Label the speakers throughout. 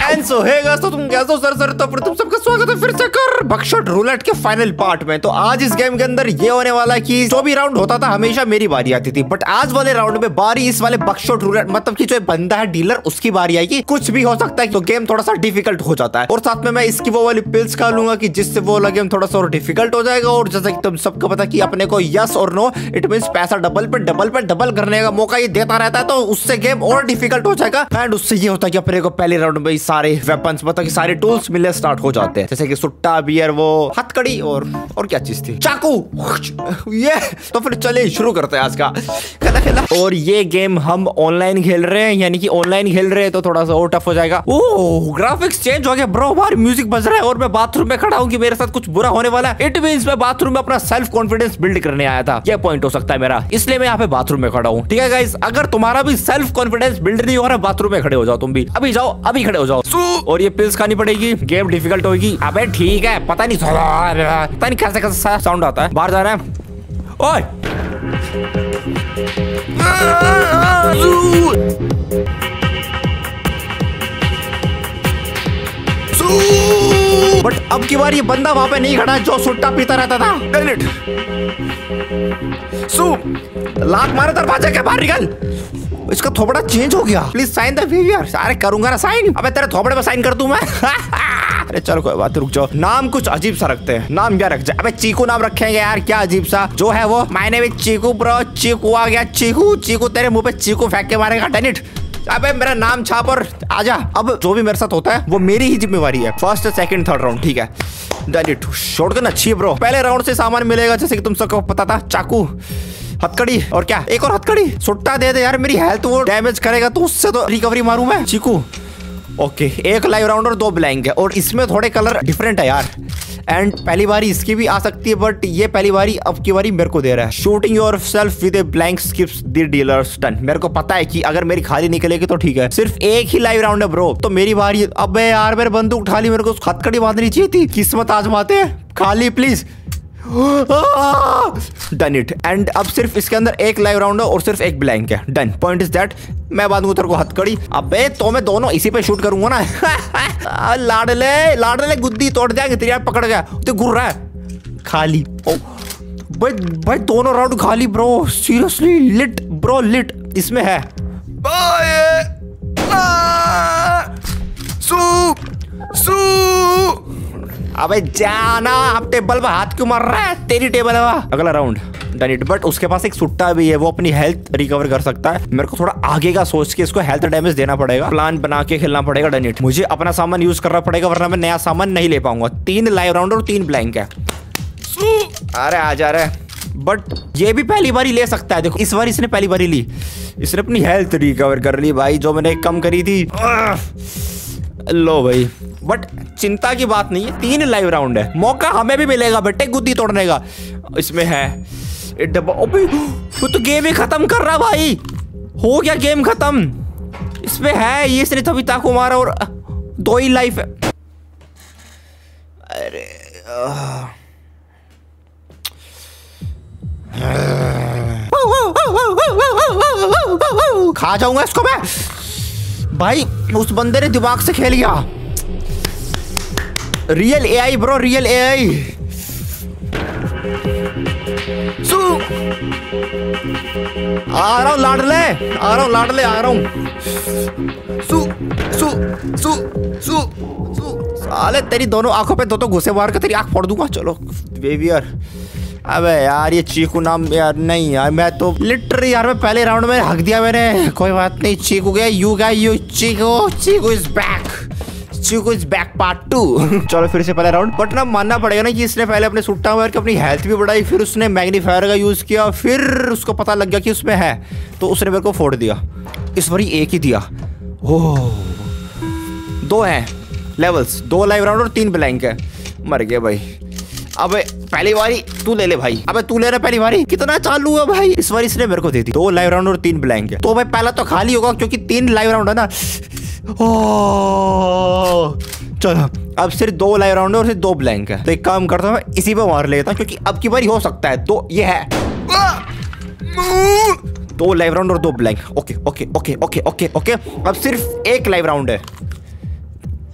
Speaker 1: And so hey guys, तो तुम कैसे हो सर तो तुम सबका स्वागत है फिर से कर बकशॉट रूलेट के फाइनल पार्ट में। तो आज इस गेम के अंदर ये होने वाला है कि जो भी राउंड होता था हमेशा मेरी बारी आती थी, बट आज वाले राउंड में बारी इस वाले बकशॉट रूलेट मतलब कि जो बंदा है डीलर उसकी बारी आएगी। कुछ भी हो सकता है तो गेम थोड़ा सा डिफिकल्ट हो जाता है, और साथ में मैं इसकी वो वाली पिल्स खा लूंगा कि जिससे वो वाला गेम थोड़ा सा और डिफिकल्ट हो जाएगा। और जैसा कि तुम सबको पता कि अपने को यस और नो इट मींस पैसा डबल पे डबल करने का मौका ये देता रहता है, तो उससे गेम और डिफिकल्ट हो जाएगा। एंड उससे ये होता है कि अपने को पहले राउंड में सारे वेपन्स मतलब कि सारे टूल्स मिलने स्टार्ट हो जाते हैं, जैसे कि सुट्टा, बियर, वो हथकड़ी और क्या चीज थी, चाकू। ये तो फिर चलिए शुरू करते हैं आज का खेला। और ये गेम हम ऑनलाइन खेल रहे हैं, यानी कि ऑनलाइन खेल रहे हैं तो थोड़ा सा और टफ हो जाएगा। ओह ग्राफिक्स चेंज हो गया ब्रो, बाहर म्यूजिक बज रहा है और मैं बाथरूम में खड़ा हूँ कि मेरे साथ कुछ बुरा होने वाला है। इट मींस मैं बाथरूम में अपना सेल्फ कॉन्फिडेंस बिल्ड करने आया था, ये पॉइंट हो सकता है मेरा, इसलिए मैं यहाँ पे बाथरूम में खड़ा हूँ। ठीक है गाइस, अगर तुम्हारा भी सेल्फ कॉन्फिडेंस बिल्ड नहीं हो रहा, बाथरूम में खड़े हो जाओ तुम भी, अभी जाओ, अभी खड़े हो जाओ। और ये पिल्स खानी पड़ेगी, गेम डिफिकल्ट होगी। अबे ठीक है, पता नहीं कैसे कैसे साउंड आता है, बाहर जा रहा है। ओए बट अब की बार ये बंदा वहां पे नहीं खड़ा जो सुट्टा पीता रहता था। लात मारे दरवाजे के बाहर निकल। इसका थोबड़ा चेंज हो गया। Please sign the behaviour. सारे करूंगा ना साइन। अबे तेरे थोबड़े पे साइन कर दूं मैं। अरे चलो कोई बात, रुक जाओ। नाम कुछ अजीब सा रखते हैं। नाम क्या रख जाए? अबे चीकू नाम रखेंगे यार, क्या अजीब सा जो है वो। मैंने भी चीकू ब्रो, चीकू आ गया। चीकू तेरे मुंह पे चीकू फेंक के मारेगा। Done it. अबे मेरा नाम छाप और आजा। अब जो भी मेरे साथ होता है वो मेरी ही जिम्मेवारी है। फर्स्ट, सेकंड, थर्ड राउंड, ठीक है। Done it. शॉटगन अच्छी है ब्रो। पहले राउंड से सामान मिलेगा, जैसे कि तुम सबको पता था, चाकू, हथकड़ी और क्या, एक और हथकड़ी। सुट्टा दे दे यार, मेरी हेल्थ वो डैमेज करेगा तो उससे तो रिकवरी मारूं मैं। चीकू ओके, एक लाइव राउंड और 2 ब्लैंक है, और इसमें थोड़े कलर डिफरेंट है यार। एंड पहली बारी इसकी भी आ सकती है, बट ये पहली बारी अब की बारी मेरे को दे रहा है। Shooting yourself with a blank skips the dealer's turn. मेरे को पता है कि अगर मेरी खाली निकलेगी तो ठीक है, सिर्फ एक ही लाइव राउंड है ब्रो, तो मेरी बारी। अबे यार मेरे बंदूक उठा ली, मेरे को हथकड़ी बांधनी चाहिए थी। किस्मत आजमाते हैं, खाली प्लीज। Done it. एंड अब सिर्फ इसके अंदर एक लाइव राउंड है और सिर्फ एक ब्लैंक है। डन। पॉइंट इज दैट मैं बांधूंगा तेरे को हथकड़ी। अबे तो मैं दोनों इसी पे शूट करूंगा ना। लाडले गुद्दी तोड़ जाएंगे तेरी यार, पकड़ गया तो घूर रहा है खाली। ओ भाई दोनों राउंड खाली bro, seriously lit bro, lit इसमें है। अबे जाना, अब टेबल पे हाथ क्यों मार रहा है? तेरी टेबल है वहाँ। अगला राउंड डन इट। बट उसके पास एक सुट्टा भी है, वो अपनी हेल्थ रिकवर कर सकता है। मेरे को थोड़ा आगे का सोच के इसको हेल्थ डैमेज देना पड़ेगा, प्लान बना के खेलना पड़ेगा। Done it. मुझे अपना सामान यूज करना पड़ेगा, वरना मैं नया सामान नहीं ले पाऊंगा। 3 लाइव राउंड और 3 ब्लैंक है। अरे आ जा रहा है, बट ये भी पहली बार ही ले सकता है। देखो इस बार इसने पहली बार ही ली, इसने अपनी हेल्थ रिकवर कर ली भाई, जो मैंने कम करी थी। लो भाई, बट चिंता की बात नहीं है, 3 लाइव राउंड है, मौका हमें भी मिलेगा बेटे गुद्दी तोड़ने का। इसमें है वो तो गेम ही खत्म कर रहा भाई। हो गया गेम खत्म। इसमें है ये, इसने तभी ताकू मारा और 2 ही लाइफ है। अरे खा जाऊंगा इसको मैं भाई। उस बंदे ने दिमाग से खेल गया। Real AI bro, real AI. आ रहा हूं लाडले, आ रहा हूं लाडले, आ रहा हूं। साले तेरी दोनों आंखों पे दो घुसे मार के तेरी आंख फोड़ दूंगा। चलो बेबियर। अबे यार ये चीकू नाम यार, नहीं यार मैं तो लिटरली यार मैं पहले राउंड में हक दिया मैंने। कोई बात नहीं, चीकू गया, you Cheeku is back. Cheeku is back part 2। चलो फिर से पहले राउंड। बट ना मानना पड़ेगा ना कि इसने पहले अपने सुट्टा मार के अपनी हेल्थ भी बढ़ाई, फिर उसने मैग्नीफायर का यूज किया, फिर उसको पता लग गया कि उसमें है तो उसने मेरे को फोड़ दिया। इस बार एक ही दिया। ओह 2 हैं लेवल्स, 2 लाइव राउंड और 3 ब्लैंक है। मर गया भाई। अबे पहली बारी तू ले ले भाई। अबे तू ले रहा पहली बारी, कितना चालू है भाई। इस बार इसने मेरे को दे दी। 2 लाइव राउंड और 3 ब्लैंक है, तो भाई पहला तो खाली होगा क्योंकि 3 लाइव राउंड है ना। चलो अब सिर्फ 2 लाइव राउंड है और सिर्फ 2 ब्लैंक है, तो एक काम करता हूँ इसी पे मार लेता हूँ क्योंकि अब की बारी हो सकता है। तो ये है 2 लाइव राउंड और 2 blank. Okay okay okay okay okay okay. अब सिर्फ 1 लाइव राउंड है।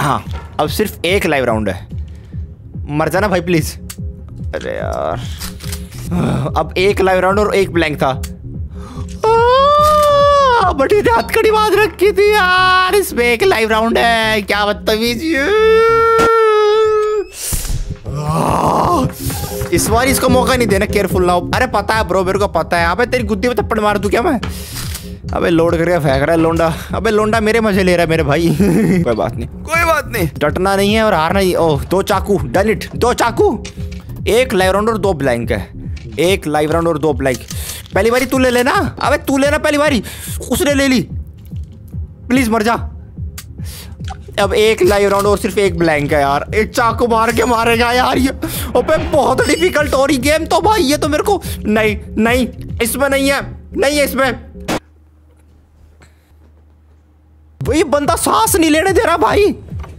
Speaker 1: हाँ अब सिर्फ एक लाइव राउंड है, मर जाना भाई प्लीज। अरे यार अब एक लाइव राउंड और एक ब्लैंक था। बड़ी रात कड़ी बात रखी थी यार, इसमें एक लाइव राउंड है, क्या बदतमीजी है। इस बार इसको मौका नहीं देना, केयरफुल ना हो। अरे पता है ब्रो, मेरे को पता है। अबे तेरी गुद्दी में थप्पड़ मार दूं क्या मैं? अबे लोड करके फेंक रहा है लोंडा। अबे लोंडा मेरे मजे ले रहा है मेरे भाई। कोई बात नहीं, कोई बात नहीं, डटना नहीं है और हारना ही। ओह 2 चाकू, डन इट। 2 चाकू, एक लाइव राउंड और 2 ब्लैंक है। एक लाइव राउंड और 2 ब्लैंक। पहली बारी तू ले लेना। अबे तू लेना पहली बारी, उसने ले ली, प्लीज मर जा। अब एक लाइव राउंड और सिर्फ एक ब्लैंक है यार। एक चाकू मार के मारेगा यार ये। अबे बहुत डिफिकल्ट हो रही गेम तो भाई ये तो मेरे को। नहीं नहीं इसमें नहीं है, नहीं है इसमें। ये बंदा सांस नहीं लेने दे रहा भाई।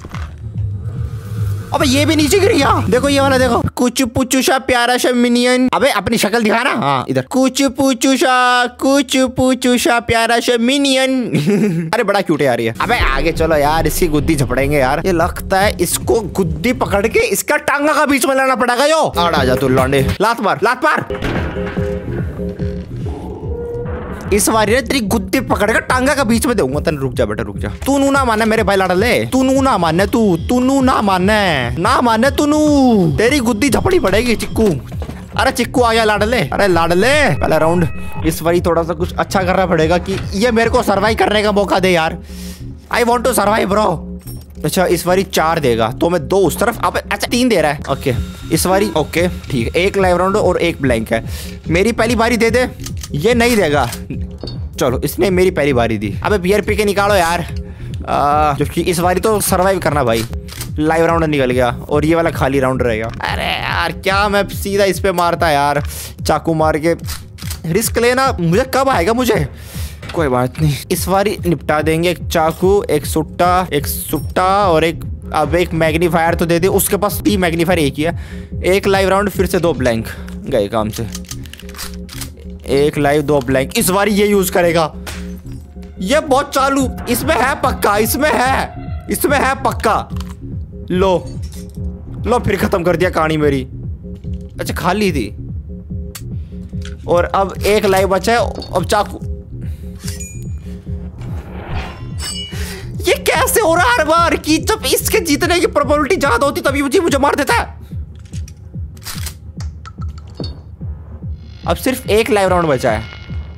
Speaker 1: अबे ये भी नीचे गिर गया। देखो ये वाला देखो, कुछ पुचू सा प्यारा सा मिनियन। अबे अपनी शक्ल दिखा ना। हाँ इधर, कुछ पुचू सा प्यारा सा मिनियन। अरे बड़ा क्यूट है यार ये। अबे आगे चलो यार, इसकी गुद्दी झपड़ेंगे यार। ये लगता है इसको गुद्दी पकड़ के इसका टांगा का बीच में लाना पड़ेगा। यो आ जा तू लौंडे, लात मार लात मार। इस बार तेरी गुद्दी पकड़ कर टांगा का बीच में दूंगा तन। रुक जा बेटा रुक जा। तू नू ना माने मेरे भाई लाडले, तू नू ना माने, तू नू ना माने तू नू। तेरी गुद्दी झपड़ी पड़ेगी चिक्कू। अरे चिक्कू आ गया लाडले। अरे लाडले पहला राउंड इस बारी थोड़ा सा कुछ अच्छा करना पड़ेगा कि ये मेरे को सर्वाइव करने का मौका दे यार। I want to survive bro. अच्छा इस बारी 4 देगा तो मैं 2 उस तरफ। अब अच्छा 3 दे रहा है। ओके इस बारी ओके ठीक है। एक लाइव राउंड और एक ब्लैंक है। मेरी पहली बारी दे दे। ये नहीं देगा, चलो इसने मेरी पहली बारी दी। अबे बियर पी के निकालो यार। क्योंकि इस बारी तो सरवाइव करना भाई। लाइव राउंड निकल गया और ये वाला खाली राउंड रहेगा। अरे यार क्या मैं सीधा इस पे मारता यार, चाकू मार के। रिस्क लेना मुझे कब आएगा मुझे। कोई बात नहीं, इस बारी निपटा देंगे। एक चाकू, एक सुट्टा और एक। अब एक मैग्नीफायर तो दे दे। उसके पास 3 मैग्नीफायर एक ही है। एक लाइव राउंड फिर से 2 ब्लैंक गए काम से। एक लाइव 2 ब्लैंक। इस बार ये यूज करेगा। ये बहुत चालू, इसमें है पक्का, इसमें है पक्का। लो फिर खत्म कर दिया कहानी मेरी। अच्छा खाली थी और अब एक लाइव बचा है। अब चाकू। ये कैसे हो रहा है हर बार कि जब इसके जीतने की प्रोबेबिलिटी ज्यादा होती तभी मुझे मार देता है। अब सिर्फ एक लाइव राउंड बचा है।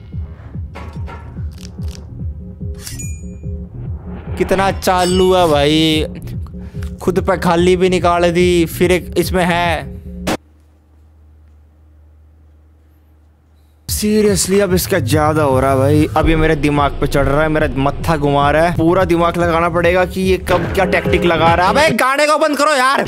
Speaker 1: कितना चालू है भाई, खुद पे खाली भी निकाल दी। फिर एक इसमें है। सीरियसली अब इसका ज्यादा हो रहा है भाई। अब ये मेरे दिमाग पे चढ़ रहा है, मेरा मत्था घुमा रहा है। पूरा दिमाग लगाना पड़ेगा कि ये कब क्या टेक्निक लगा रहा है। अबे गाने को बंद करो यार।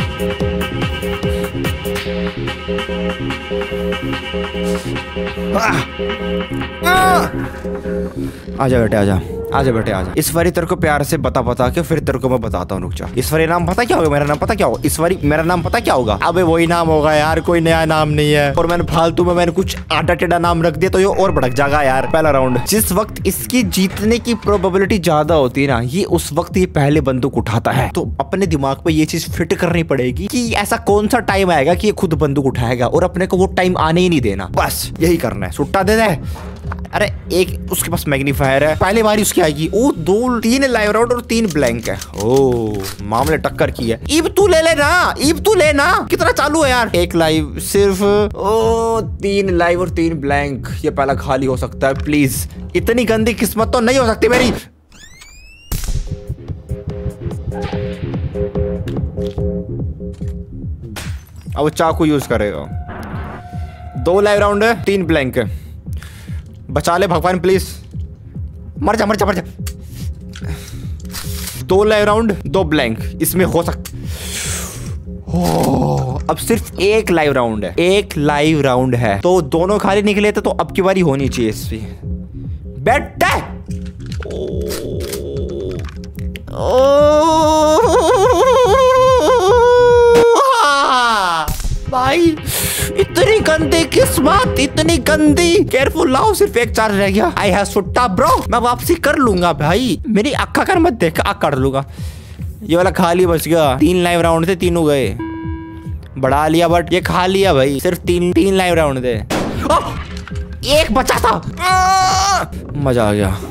Speaker 1: आजा बेटे आजा बेटे आजा। इस बारी तेरे को प्यार से बता के फिर तेरे को मैं बताता हूँ। रुक जा। इस बारी नाम पता क्या होगा? मेरा नाम पता क्या होगा? इस बारी मेरा नाम पता क्या होगा? अबे वही नाम होगा यार, कोई नया नाम नहीं है। और मैंने फालतू में कुछ आटा टेढ़ा नाम रख दिया तो ये और भड़क जाएगा यार। पहला राउंड, जिस वक्त इसकी जीतने की प्रोबेबिलिटी ज्यादा होती है ना, ये उस वक्त ये पहले बंदूक उठाता है। तो अपने दिमाग पे ये चीज फिट करनी पड़ेगी कि ऐसा कौन सा टाइम आएगा कि ये खुद बंदूक उठाएगा और अपने को वो टाइम आने ही नहीं देना। बस यही करना है। सुट्टा दे दे। अरे एक उसके पास मैग्नीफायर है, पहली बारी उसकी आएगी। ओ 3 लाइव राउंड और 3 ब्लैंक है। ओ मामले टक्कर की है। इब तू ले लेना। कितना चालू है यार। एक लाइव सिर्फ। ओ 3 लाइव और 3 ब्लैंक। ये पहला खाली हो सकता है प्लीज। इतनी गंदी किस्मत तो नहीं हो सकती मेरी। अब चाकू यूज करेगा। 2 लाइव राउंड है, 3 ब्लैंक है। बचा ले भगवान प्लीज। मर जा। 2 लाइव राउंड 2 ब्लैंक। इसमें हो सकता। अब सिर्फ एक लाइव राउंड है। तो दोनों खाली निकले थे तो अब की बारी होनी चाहिए इसकी। बेटा भाई इतनी गंदी किस्मत, इतनी गंदी। केयरफुल लाओ, सिर्फ एक चार्ज रह गया। आई हैव सुट्टा ब्रो। मैं वापसी कर लूंगा भाई। मेरी अक्का कर मत देख, कर लूंगा। ये वाला खाली बच गया। 3 लाइव राउंड थे, तीनों गए। बढ़ा लिया बट ये खा लिया भाई। सिर्फ तीन लाइव राउंड थे। एक बचा था। मजा आ गया।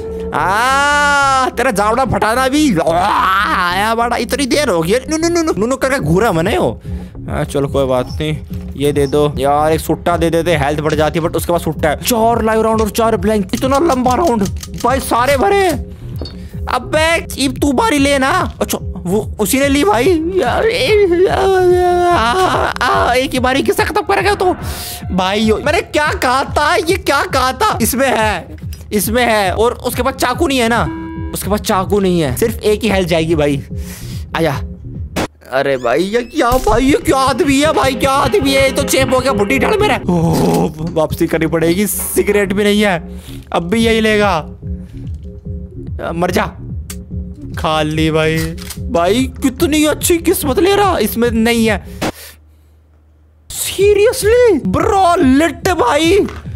Speaker 1: तेरा जावड़ा फटाना भी आया बड़ा। इतनी देर हो गई। नु करके घूरा मने हो। चलो कोई बात नहीं, ये दे दो यार। एक सुट्टा दे देते, हेल्थ बढ़ जाती है। बट उसके बाद सुट्टा है। 4 लाइव राउंड और 4 ब्लैंक। इतना लंबा राउंड भाई, सारे भरे। अबे तू बारी ले ना। अच्छा वो उसी ने ली भाई यार। एक ही बारी किससे खत्म कर गया तो भाई। मैंने क्या कहा था, ये क्या कहा था। इसमें है और उसके पास चाकू नहीं है ना। उसके पास चाकू नहीं है, सिर्फ एक ही हेल्थ जाएगी भाई। आजा। अरे भाई ये क्या भाई, ये क्या आदमी है भाई, क्या आदमी है। तो चेप हो गया बुड्ढी ढाल मेरा। वापसी करनी पड़ेगी। सिगरेट भी नहीं है, अब भी यही लेगा। मर जा। खा ली भाई। भाई कितनी अच्छी किस्मत ले रहा, इसमें नहीं है। सीरियसली ब्रो, लिट भाई।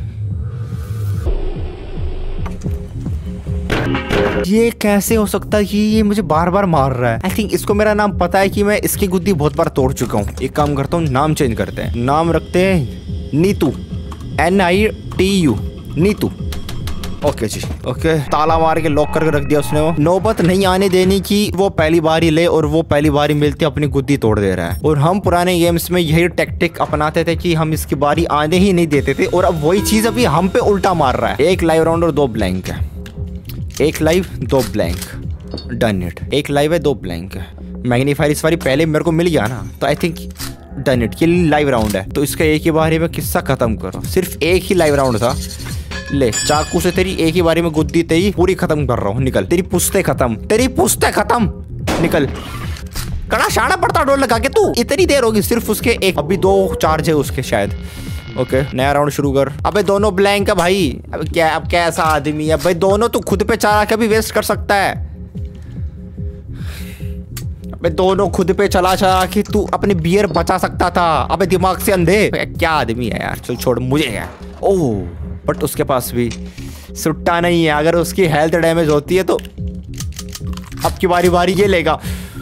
Speaker 1: ये कैसे हो सकता है कि ये मुझे बार बार मार रहा है। आई थिंक इसको मेरा नाम पता है कि मैं इसकी गुद्दी बहुत बार तोड़ चुका हूँ। एक काम करता हूँ, नाम चेंज करते हैं। नाम रखते हैं नीतू, NITU, नीतू। ओके जी, ओके। ताला मार के लॉक करके रख दिया उसने। वो नौबत नहीं आने देनी कि वो पहली बार ही ले और वो पहली बार ही मिलती अपनी गुद्दी तोड़ दे रहा है। और हम पुराने गेम्स में यही टैक्टिक अपनाते थे कि हम इसकी बारी आने ही नहीं देते थे। और अब वही चीज अभी हम पे उल्टा मार रहा है। 1 लाइव राउंड और 2 ब्लैंक है। 1 live 2 blank. Done it. 1 live है 2 ब्लैंक है। मैग्नीफायर इस बारी पहले मेरे को मिल गया ना, तो आई थिंक डन इट। ये लाइव राउंड है तो इसका एक ही बारी में किस्सा खत्म करो। सिर्फ एक ही लाइव राउंड था। ले चाकू से तेरी एक ही बारी में गुद्दी तेरी पूरी खत्म कर रहा हूँ। निकल। तेरी पुश्ते खत्म, तेरी पुश्ते खत्म। निकल। कड़ा शाना पड़ता डोर लगा के तू। इतनी देर होगी सिर्फ उसके एक। अभी 2 चार्ज है उसके शायद। ओके नया राउंड शुरू कर। अबे दोनों ब्लैंक है भाई। अब कैसा आदमी है भाई। दोनों तू खुद पे चला के भी वेस्ट कर सकता है। अबे दोनों खुद पे चला के तू अपनी बियर बचा सकता था। अबे दिमाग से अंधे। क्या आदमी है यार। चल छोड़ मुझे है। ओह बट उसके पास भी सुट्टा नहीं है। अगर उसकी हेल्थ डैमेज होती है तो अब की बारी ये लेगा।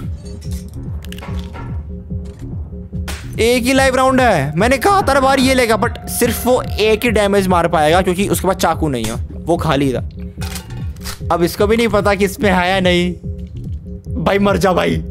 Speaker 1: एक ही लाइव राउंड है। मैंने कहा था बारी ये लेगा बट सिर्फ वो एक ही डैमेज मार पाएगा क्योंकि उसके पास चाकू नहीं है। वो खाली था। अब इसको भी नहीं पता कि इसमें है या नहीं। भाई मर जा भाई।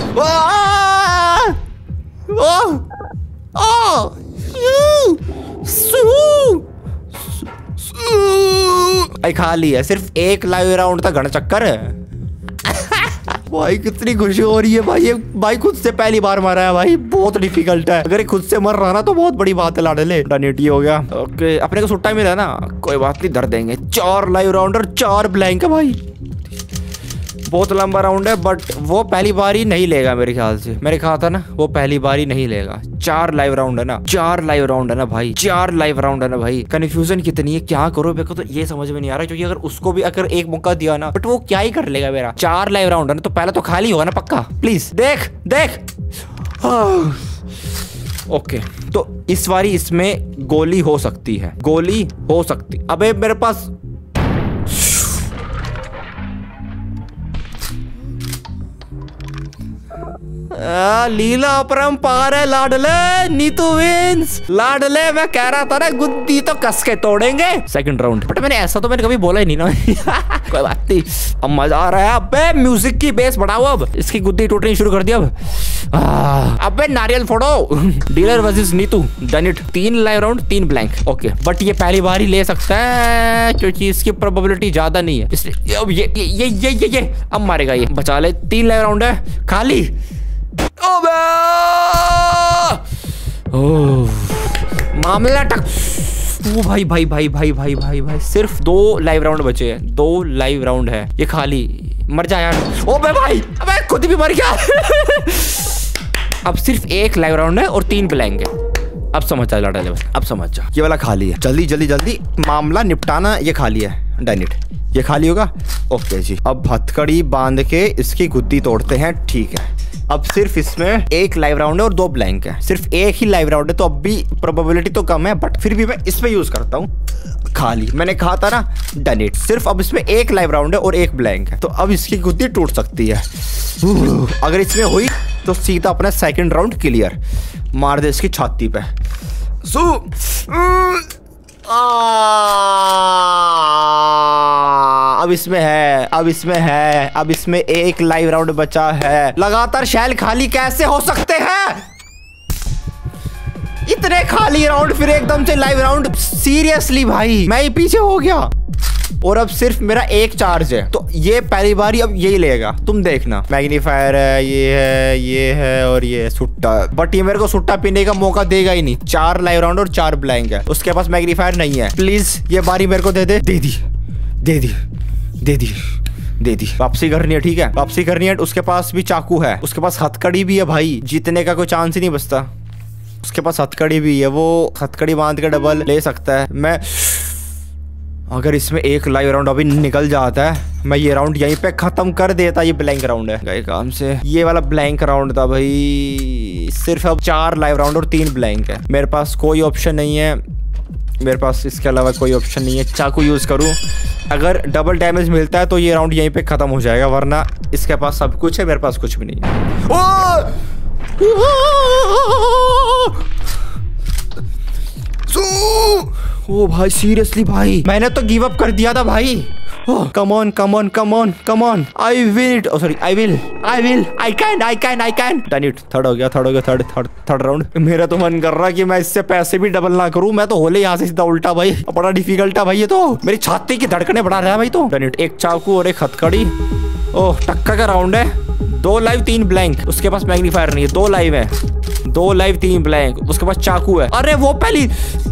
Speaker 1: खा लिया। सिर्फ 1 लाइव राउंड था। घना चक्कर है भाई। कितनी खुशी हो रही है भाई। ये भाई खुद से पहली बार मारा है भाई। बहुत डिफिकल्ट है। अगर ये खुद से मर रहा ना तो बहुत बड़ी बात है। लाडले डनेटी हो गया। ओके अपने को सुट्टा मिला ना, कोई बात नहीं, धर देंगे। 4 लाइव राउंड और 4 ब्लैंक है भाई। बहुत लंबा राउंड है बट वो पहली बारी नहीं लेगा मेरे ख्याल से। मैंने कहा था ना वो पहली बारी नहीं लेगा। 4 लाइव राउंड है ना, 4 लाइव राउंड है ना भाई। 4 लाइव राउंड है ना भाई। कंफ्यूजन कितनी है, क्या करो मेरे को तो ये समझ में नहीं आ रहा। क्योंकि अगर उसको भी अगर एक मौका दिया ना बट वो क्या ही कर लेगा मेरा। 4 लाइव राउंड है ना तो पहले तो खाली होगा ना पक्का। प्लीज देख देख। ओके तो इस बारी इसमें गोली हो सकती है। गोली हो सकती। अबे मेरे पास लीला अपरंपार है लाडले। नीतू विंस। लाडले मैं कह रहा था ना गुद्दी तो कस के तोड़ेंगे। सेकंड राउंड बट मैंने ऐसा तो मैंने कभी बोला ही नहीं ना। कोई बात नहीं, अब मजा आ रहा है। अबे म्यूजिक की बेस बढ़ाओ। अब इसकी गुद्दी टूटनी शुरू कर दी। अब अबे नारियल फोड़ो। Dealer versus Nitu. Done it. 3 live round 3 blank. Okay but ये पहली बार ही ले सकता है क्योंकि इसकी प्रोबेबिलिटी ज्यादा नहीं है। इसलिए अब ये अब मारेगा ये। बचा ले। 3 लाइव राउंड है खाली। मामला टक। ओ भाई भाई भाई भाई भाई भाई भाई। सिर्फ 2 लाइव राउंड बचे हैं। 2 लाइव राउंड है। ये खाली। मर जा यार। ओ भाई अबे खुद भी मर गया। अब सिर्फ 1 लाइव राउंड है और 3 ब्लैंक है। अब समझ जा लड़ा ले। अब समझ जा। ये वाला खाली है। जल्दी जल्दी जल्दी मामला निपटाना। ये खाली है। Done it. ये खाली होगा। ओके जी अब हथकड़ी बांध के इसकी गुद्दी तोड़ते हैं। ठीक है अब सिर्फ इसमें 1 लाइव राउंड है और 2 ब्लैंक है। सिर्फ 1 ही लाइव राउंड है तो अब भी प्रोबेबिलिटी तो कम है बट फिर भी मैं इसमें यूज करता हूँ। खाली। मैंने कहा था ना डन इट। सिर्फ अब इसमें 1 लाइव राउंड है और 1 ब्लैंक है तो अब इसकी गुद्दी टूट सकती है। अगर इसमें हुई तो सीधा अपना सेकंड राउंड क्लियर। मार दे इसकी छाती पे। अब इसमें है, अब इसमें है, अब इसमें एक लाइव राउंड बचा है। लगातार शैल खाली कैसे हो सकते हैं? इतने खाली राउंड फिर एकदम से लाइव राउंड। सीरियसली भाई मैं ही पीछे हो गया। और अब सिर्फ मेरा एक चार्ज है, तो ये पहली बारी अब यही लेगा, तुम देखना। मैग्नीफायर है, ये है और ये सुट्टा। बट ये मेरे को सुट्टा पीने का मौका देगा ही नहीं। 4 लाइव राउंड और 4 ब्लैंक है, उसके पास मैग्नीफायर नहीं है। प्लीज ये बारी मेरे को दे दे। दे दी, दे दी, दे दी, दे दी। वापसी करनी है, ठीक है वापसी करनी है। उसके पास भी चाकू है, उसके पास हथकड़ी भी है भाई। जीतने का कोई चांस ही नहीं बचता। उसके पास हथकड़ी भी है, वो हथकड़ी बांध के डबल ले सकता है। मैं अगर इसमें एक लाइव राउंड अभी निकल जाता है, मैं ये राउंड यहीं पे खत्म कर देता। ये ब्लैंक राउंड है गए काम से। ये वाला ब्लैंक राउंड था भाई। सिर्फ अब 4 लाइव राउंड और 3 ब्लैंक है। मेरे पास कोई ऑप्शन नहीं है, मेरे पास इसके अलावा कोई ऑप्शन नहीं है। चाकू यूज करूं, अगर डबल डैमेज मिलता है तो ये राउंड यहीं पे खत्म हो जाएगा, वरना इसके पास सब कुछ है, मेरे पास कुछ भी नहीं है। ओ भाई सीरियसली भाई मैंने तो गिव अप कर दिया था भाई। Come on come on come on come on, I will, sorry I will, I can. Done it. Third हो गया, थर्ड राउंड। मेरा तो मन कर रहा कि मैं इससे पैसे भी डबल ना करूं। मैं तो होले यहाँ से सीधा उल्टा भाई। बड़ा डिफिकल्ट है भाई ये तो। मेरी छाती की धड़कने बढ़ा रहा है भाई। तो डन इट। एक चाकू और एक हथकड़ी। ओह टक्का का राउंड है। 2 लाइव 3 ब्लैंक। उसके पास मैग्नीफायर नहीं है। 2 लाइव है, 2 लाइव 3 ब्लैंक। उसके पास चाकू है। अरे वो पहली,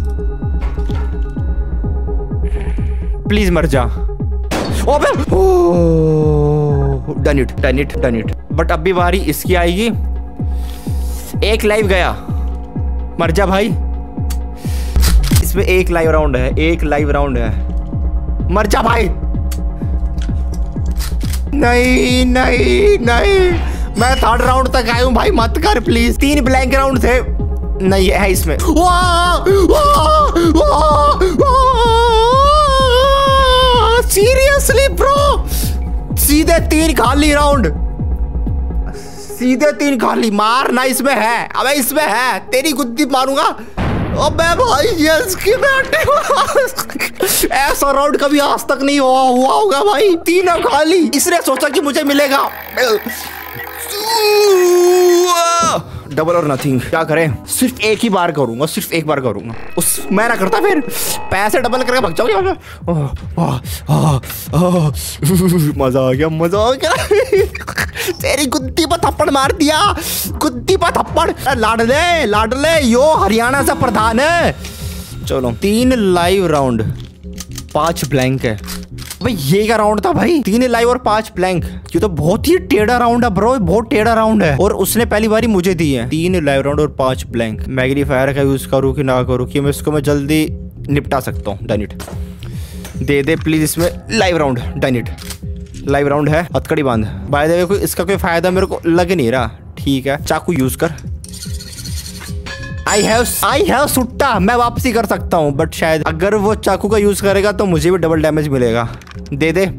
Speaker 1: प्लीज मर जा। Done it, done it, done it. But अब भी बारी इसकी आएगी। एक लाइव गया, मर जा भाई। इसमें एक लाइव राउंड है, एक लाइव राउंड है, मर जा भाई। नहीं नहीं नहीं, मैं 3rd राउंड तक आया हूं भाई, मत कर प्लीज। 3 ब्लैंक राउंड थे, नहीं है इसमें। सीरियसली ब्रो, सीधे 3 खाली राउंड, सीधे 3 खाली। मार ना, इसमें है, अबे इसमें है, तेरी गुद्दी मारूंगा। अबे भाई यस की बैठे। ऐसा राउंड कभी आज तक नहीं हुआ होगा भाई। 3 खाली। इसने सोचा कि मुझे मिलेगा डबल और नथिंग। क्या करें, सिर्फ एक ही बार करूंगा, सिर्फ एक बार करूंगा। उस मैं ना करता फिर पैसे डबल करके भाग जाओगे। मजा आ गया, मजा आ गया। तेरी गुद्दी पर थप्पड़ मार दिया, गुद्दी पर थप्पड़। लाडले यो हरियाणा से प्रधान है। चलो 3 लाइव राउंड 5 ब्लैंक है भाई। ये क्या राउंड था भाई? 3 लाइव और 5 ब्लैंक। ये तो बहुत ही टेढ़ा राउंड है ब्रो, बहुत टेढ़ा राउंड है। और उसने पहली बारी मुझे दी है। 3 लाइव राउंड और 5 ब्लैंक। मैग्नीफायर का यूज करूँ कि ना करूँ, कि मैं इसको मैं जल्दी निपटा सकता हूँ। Done it. दे दे प्लीज इसमें live round. Done it. Live round है, हथकड़ी बांध। बाय द वे कोई इसका कोई फायदा मेरे को लग नहीं रहा। ठीक है चाकू यूज कर। आई हैव सुट्टा, मैं वापसी कर सकता हूँ। बट शायद अगर वो चाकू का यूज करेगा तो मुझे भी डबल डैमेज मिलेगा। दे दे।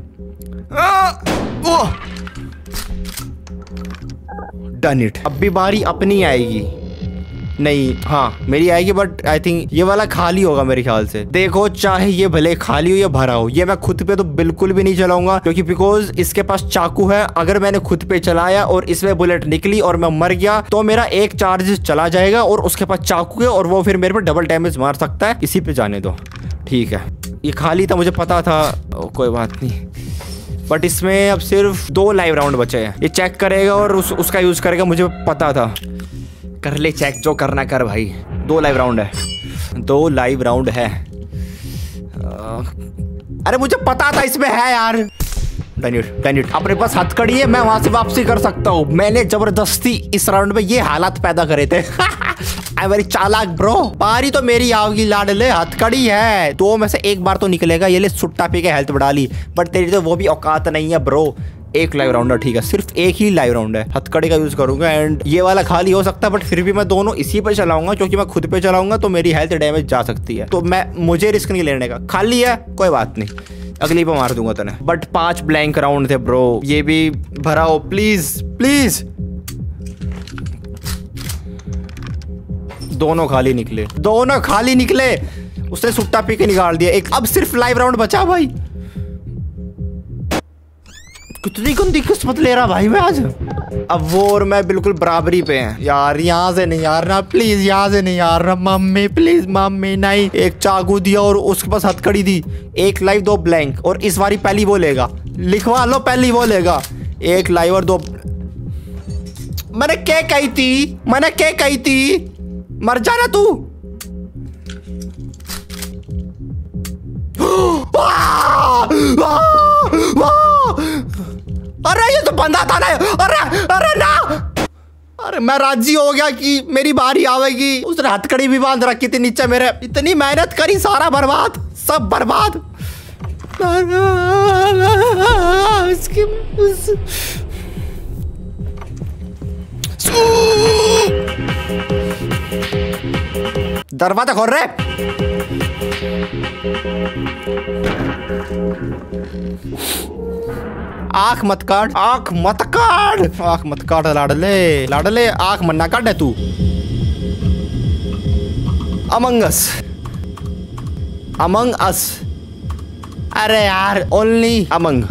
Speaker 1: Done it. अब भी बारी अपनी आएगी। नहीं, हाँ मेरी आएगी, बट आई थिंक ये वाला खाली होगा मेरे ख्याल से। देखो चाहे ये भले खाली हो या भरा हो, ये मैं खुद पे तो बिल्कुल भी नहीं चलाऊंगा, क्योंकि बिकॉज इसके पास चाकू है। अगर मैंने खुद पे चलाया और इसमें बुलेट निकली और मैं मर गया तो मेरा एक चार्ज चला जाएगा, और उसके पास चाकू है और वो फिर मेरे पे डबल डैमेज मार सकता है। इसी पे जाने दो। ठीक है ये खाली था, मुझे पता था। कोई बात नहीं। बट इसमें अब सिर्फ 2 लाइव राउंड बचे हैं। ये चेक करेगा और उसका यूज करेगा, मुझे पता था। कर ले चेक, जो करना कर भाई। 2 लाइव राउंड है, 2 लाइव राउंड है। अरे मुझे पता था इसमें है यार। Done it. अपने पास हथकड़ी है, मैं वहां से वापसी कर सकता हूँ। मैंने जबरदस्ती इस राउंड में ये हालात पैदा करे थे। आई वेरी चालाक ब्रो। बारी तो मेरी आओगी लाडले, हथकड़ी है। 2 में से एक बार तो निकलेगा। ये ले सुट्टा पी के हेल्थ बढ़ा ली, बट तेरी तो वो भी औकात नहीं है ब्रो। 1 लाइव राउंड है, ठीक है सिर्फ 1 ही लाइव राउंड है। हथकड़ी का यूज करूंगा एंड ये वाला खाली हो सकता है, बट फिर भी मैं दोनों इसी पर चलाऊंगा, क्योंकि मैं खुद पे चलाऊंगा तो मेरी हेल्थ डैमेज जा सकती है। तो मुझे रिस्क नहीं लेने का। खाली है कोई बात नहीं, अगली पे मार दूंगा तने। बट 5 ब्लैंक राउंड थे ब्रो, ये भी भरा हो प्लीज प्लीज। दोनों खाली निकले, दोनों खाली निकले। उसने सुट्टा पी के निकाल दिया एक। अब सिर्फ लाइव राउंड बचा भाई। कितनी गंदी किस्मत ले रहा भाई मैं आज। अब वो और मैं बिल्कुल बराबरी पे हैं यार। यहाँ से नहीं यार ना, प्लीज यहाँ से नहीं यार ना। मम्मी प्लीज, मम्मी नहीं। एक चाकू दिया और उसके पास हथकड़ी दी। 1 लाइव 2 ब्लैंक और इस बारी पहली वो लेगा। लिखवा लो, पहली वो लेगा। 1 लाइव और 2। मैंने क्या कही थी, मैंने क्या कही थी? मर जाना तू। अरे ये तो बंदा था ना। अरे अरे ना। अरे मैं राजी हो गया कि मेरी बारी आवेगी। उसने हथकड़ी भी बांध रखी थी नीचे मेरे। इतनी मेहनत करी, सारा बर्बाद, सब बर्बाद। दरवाजा खोल रहे। आंख मत काट, आंख मत काट, आंख मत काट लाडले, लाडले आंख मत ना काट है तू। Among us, among us. अरे यार ओनली अमंग,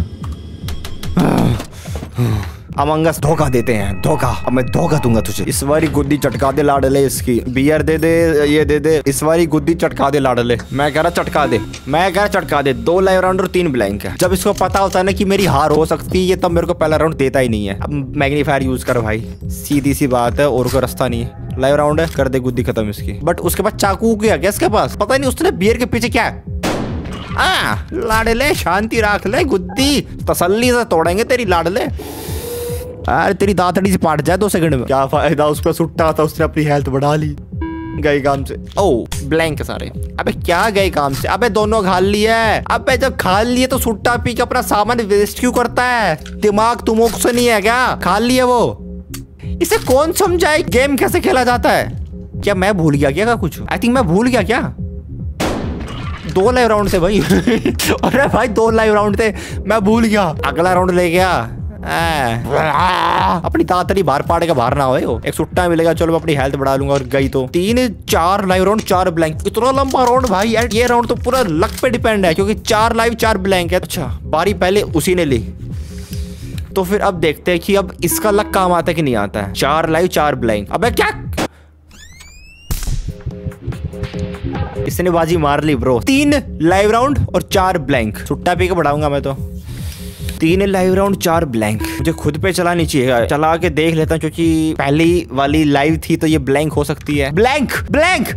Speaker 1: अमंग अस धोखा देते हैं, धोखा। अब मैं धोखा दूंगा तुझे। इस बारी गुद्दी चटका दे लाडले, इसकी बियर दे दे, ये दे दे। इस बारी गुद्दी चटका दे लाडले। मैं कह रहा चटका दे, मैं कह रहा चटका दे। 2 लाइव राउंड और 3 ब्लैंक है। जब इसको पता होता है ना कि मेरी हार हो सकती है, ये तब मेरे को पहला राउंड देता ही नहीं है। अब मैग्नीफायर यूज कर भाई, सीधी सी बात है, और कोई रास्ता नहीं है। लाइव राउंड है, कर दे गुद्दी खत्म इसकी। बट उसके पास चाकू क्या क्या इसके पास पता नहीं। उसने बियर के पीछे क्या है। लाडले शांति रख ले गुद्दी, तसल्ली से तोड़ेंगे तेरी लाडले। अरे तेरी दातड़ी से पाट जाए 2 सेकंड में। क्या फायदा, उसका सुट्टा था, उसने अपनी हेल्थ बढ़ा ली। गए काम से। ओ ब्लैंक सारे। अबे क्या गए काम से? अबे दोनों खा लिए। अबे जब खा लिए तो सुट्टा पी के अपना सामान वेस्ट क्यों करता है? दिमाग तुम से नहीं है क्या? खा लिए वो। इसे कौन समझाए गेम कैसे खेला जाता है? क्या मैं भूल गया क्या कुछ? आई थिंक मैं भूल गया क्या। 2 लाइव राउंड थे भाई। अरे भाई 2 लाइव राउंड थे, मैं भूल गया। अगला राउंड ले गया। अपनी दातरी बाहर पाड़ के बाहर ना हो। एक सुट्टा मिलेगा, चलो मैं अपनी हेल्थ बढ़ा लूंगा। और गई तो 3-4 लाइव राउंड 4 ब्लैंक। इतना लंबा राउंड भाई यार। ये राउंड तो पूरा लक पे डिपेंड है, क्योंकि 4 लाइव 4 ब्लैंक है। अच्छा बारी पहले उसी ने ली, तो फिर अब देखते हैं कि अब इसका लक काम आता है कि नहीं आता है। 4 लाइव 4 ब्लैंक। अबे क्या, इसने बाजी मार ली ब्रो। 3 लाइव राउंड और 4 ब्लैंक। सुट्टा पी के बढ़ाऊंगा मैं तो। 3 लाइव राउंड 4 ब्लैंक। मुझे खुद पे चलानी चाहिए, चला के देख लेता हूँ, क्योंकि पहली वाली लाइव थी तो ये ब्लैंक हो सकती है। Blank blank.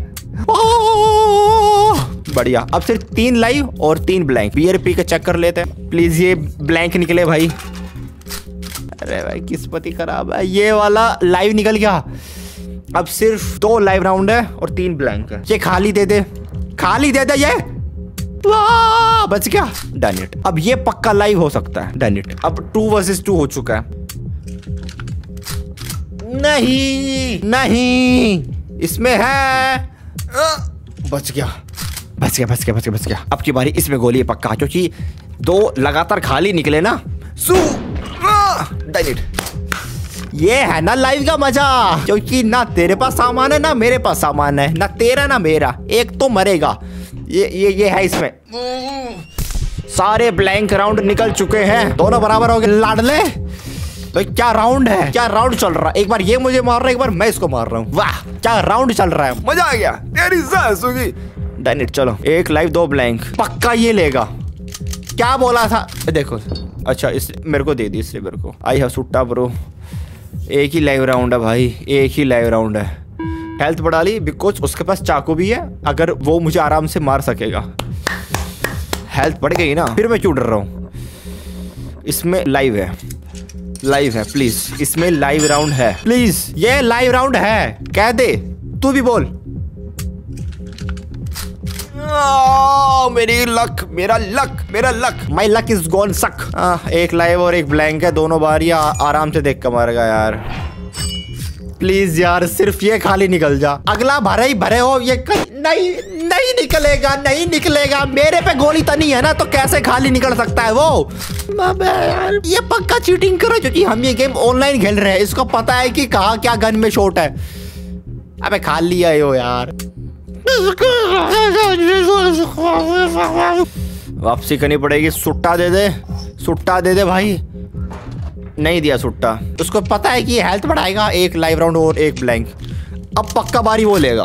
Speaker 1: बढ़िया। अब सिर्फ 3 लाइव और 3 ब्लैंक। बियर पी के चेक कर लेते हैं, प्लीज ये ब्लैंक निकले भाई। अरे भाई किस्मत ही खराब है। ये वाला लाइव निकल गया। अब सिर्फ 2 लाइव राउंड है और 3 ब्लैंक है। ये खाली दे दे, खाली दे दे ये। बच गया। Done it. अब ये पक्का लाइव हो सकता है। Done it. अब 2 वर्सेस 2 हो चुका है। नहीं नहीं, इसमें है। बच गया बच गया बच गया बच गया बच गया। अब की बारी इसमें गोली है पक्का, क्योंकि 2 लगातार खाली निकले ना। Done it. ये है ना लाइव का मजा, क्योंकि ना तेरे पास सामान है ना मेरे पास सामान है, ना तेरा ना मेरा। एक तो मरेगा। ये है इसमें। सारे ब्लैंक राउंड निकल चुके हैं, दोनों बराबर हो गए लाडले। तो क्या राउंड है, क्या राउंड चल रहा है। एक बार ये मुझे मार रहा है, एक बार मैं इसको मार रहा हूँ। वाह क्या राउंड चल रहा है, मजा आ गया। तेरी सास होगी। Done it. चलो 1 लाइव 2 ब्लैंक। पक्का ये लेगा। क्या बोला था देखो। अच्छा इस मेरे को दे दी इसलिए मेरे को। आई हैव सुट्टा ब्रो। एक ही लाइव राउंड है भाई, एक ही लाइव राउंड है। हेल्थ बढ़ा ली बिकॉज उसके पास चाकू भी है, अगर वो मुझे आराम से मार सकेगा। हेल्थ बढ़ गई ना, फिर मैं क्यों डर रहा हूँ। इसमें लाइव है, लाइव है प्लीज। इसमें लाइव राउंड है प्लीज। ये लाइव राउंड है, कह दे तू भी बोल। मेरी लक, मेरा लक, मेरा luck. My luck is gone suck. 1 live और 1 ब्लैंक है। दोनों बारियां आराम से देख कर मारेगा यार। प्लीज यार सिर्फ ये खाली निकल जा। अगला भरे ही भरे हो। ये नहीं नहीं निकलेगा, नहीं निकलेगा। मेरे पे गोली तनी है ना, तो कैसे खाली निकल सकता है वो? यार ये पक्का चीटिंग कर रहा है, क्योंकि हम ये गेम ऑनलाइन खेल रहे हैं। इसको पता है कि कहाँ क्या गन में शॉट है। अबे खाली आए हो यार। वापसी करनी पड़ेगी। सुट्टा दे दे, सुट्टा दे दे भाई। नहीं दिया सुट्टा। उसको पता है कि हेल्थ बढ़ाएगा, एक लाइव राउंड और एक ब्लैंक। अब पक्का बारी वो लेगा।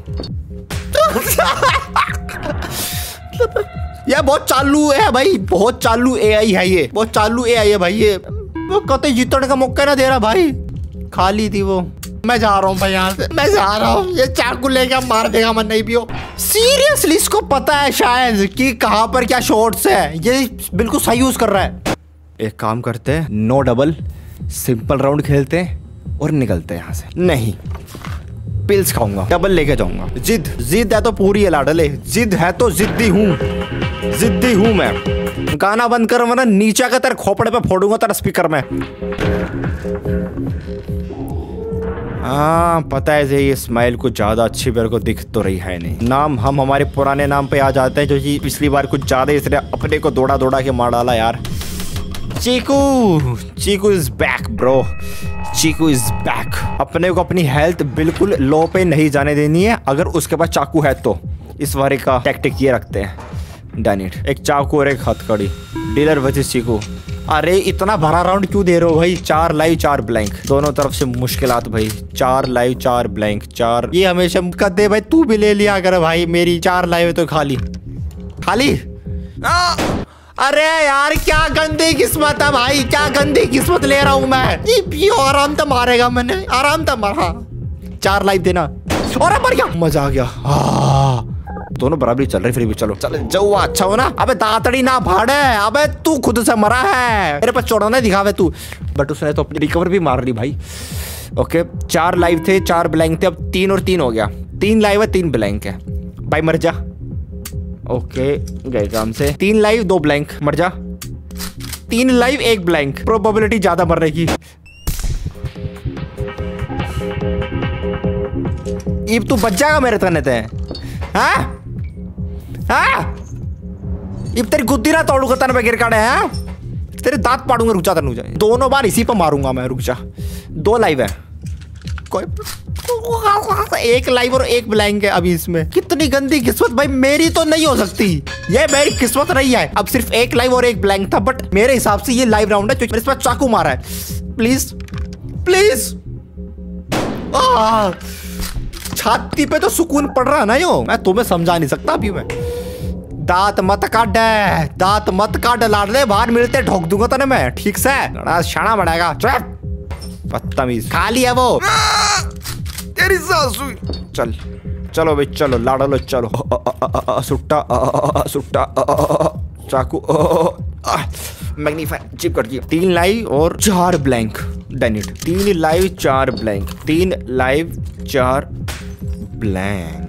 Speaker 1: ये बहुत चालू है भाई, बहुत चालू एआई है ये, बहुत चालू एआई है भाई ये। वो कतई जीतने का मौका ना दे रहा भाई। खाली थी वो। मैं जा रहा हूँ भाई यहाँ से, मैं जा रहा हूँ। ये चाकू लेके मार देगा, मैं नहीं भी हो। सीरियसली इसको पता है शायद कि कहाँ पर क्या शॉट्स है। ये बिल्कुल सही यूज कर रहा है। एक काम करते हैं, नो डबल, सिंपल राउंड खेलते हैं और निकलते हैं यहाँ से। नहीं, पिल्स खाऊंगा, डबल लेके जाऊंगा। जिद है तो पूरी है लाडले, जिद है तो जिद्दी हूँ, जिद्दी हूँ मैं। गाना बंद कर वरना नीचे का तेरे खोपड़े पे फोड़ूंगा तेरा स्पीकर में। हाँ पता है, ये स्माइल कुछ ज्यादा अच्छी मेरे को दिख तो रही है नहीं। नाम हम हमारे पुराने नाम पे आ जाते हैं, जो कि पिछली बार कुछ ज्यादा इसने अपने को दौड़ा दौड़ा के मार डाला यार। Cheeku, Cheeku is back bro, Cheeku is back. अपने को अपनी हेल्थ बिल्कुल लो पे नहीं जाने देनी है। अगर उसके पास चाकू है तो इस बार का टैक्टिक ये रखते हैं। Done it. एक चाकू और एक हथकड़ी। Dealer versus Cheeku. अरे इतना भरा राउंड क्यों दे रहे हो भाई? 4 लाइव 4 ब्लैंक, दोनों तरफ से मुश्किलात भाई। 4 लाइव 4 ब्लैंक, 4। ये हमेशा कहते भाई तू भी ले लिया कर भाई, मेरी 4 लाइव है तो खाली खाली। अरे यार क्या गंदी किस्मत है भाई, क्या गंदी किस्मत ले रहा हूँ मैं। आराम तो मारेगा मैंने, आराम तो मारा। 4 लाइव देना और मर गया। मजा आ गया। दोनों बराबरी चल रही, फिर भी चलो चल जो अच्छा हो ना। अबे दातड़ी ना फाड़े, अबे तू खुद से मरा है, मेरे पास चौड़ा नहीं दिखावे तू। बट उसने तो अपनी रिकवर भी मार ली भाई। ओके 4 लाइव थे 4 ब्लैंक थे, अब 3 और 3 हो गया। 3 लाइव है 3 ब्लैंक है भाई, मर जा। ओके गए काम से। 3 लाइव 2 ब्लैंक, मर जा। 3 लाइव 1 ब्लैंक, प्रोबेबिलिटी ज्यादा मरने की। अब तू बच जाएगा मेरे तने थे। हाँ इब तेरी गुद्दी ना तोड़ूंगा तन पे गिर काटे हैं, तेरे दांत पाड़ूंगा। रुक जा, तन जा, दोनों बार इसी पर मारूंगा मैं। रुक जा। 2 लाइव है, कोई 1 लाइव और 1 ब्लैंक है अभी इसमें। कितनी गंदी किस्मत भाई, मेरी तो नहीं हो सकती। ये मेरी किस्मत नहीं है। अब सिर्फ 1 लाइव और 1 ब्लैंक था, बट मेरे हिसाब से ये लाइव राउंड है क्योंकि मेरे पास चाकू मारा है। Please please. छाती पे तो सुकून पड़ रहा है ना यो, मैं तुम्हें समझा नहीं सकता अभी मैं। दांत मत काट, दांत मत काट लाडले, बाहर मिलते ठोक दूंगा तने मैं, ठीक से। शाना बढ़ाएगा, बदतमीज। खाली है वो तेरी सासू। चल चलो भाई चलो लाडलो चलो। सुट्टा सुट्टा चाकू मैग्नीफाई चिप कर दिया। 3 लाइव और 4 blank. Done it. 3 live 4 blank, 3 live 4 blank.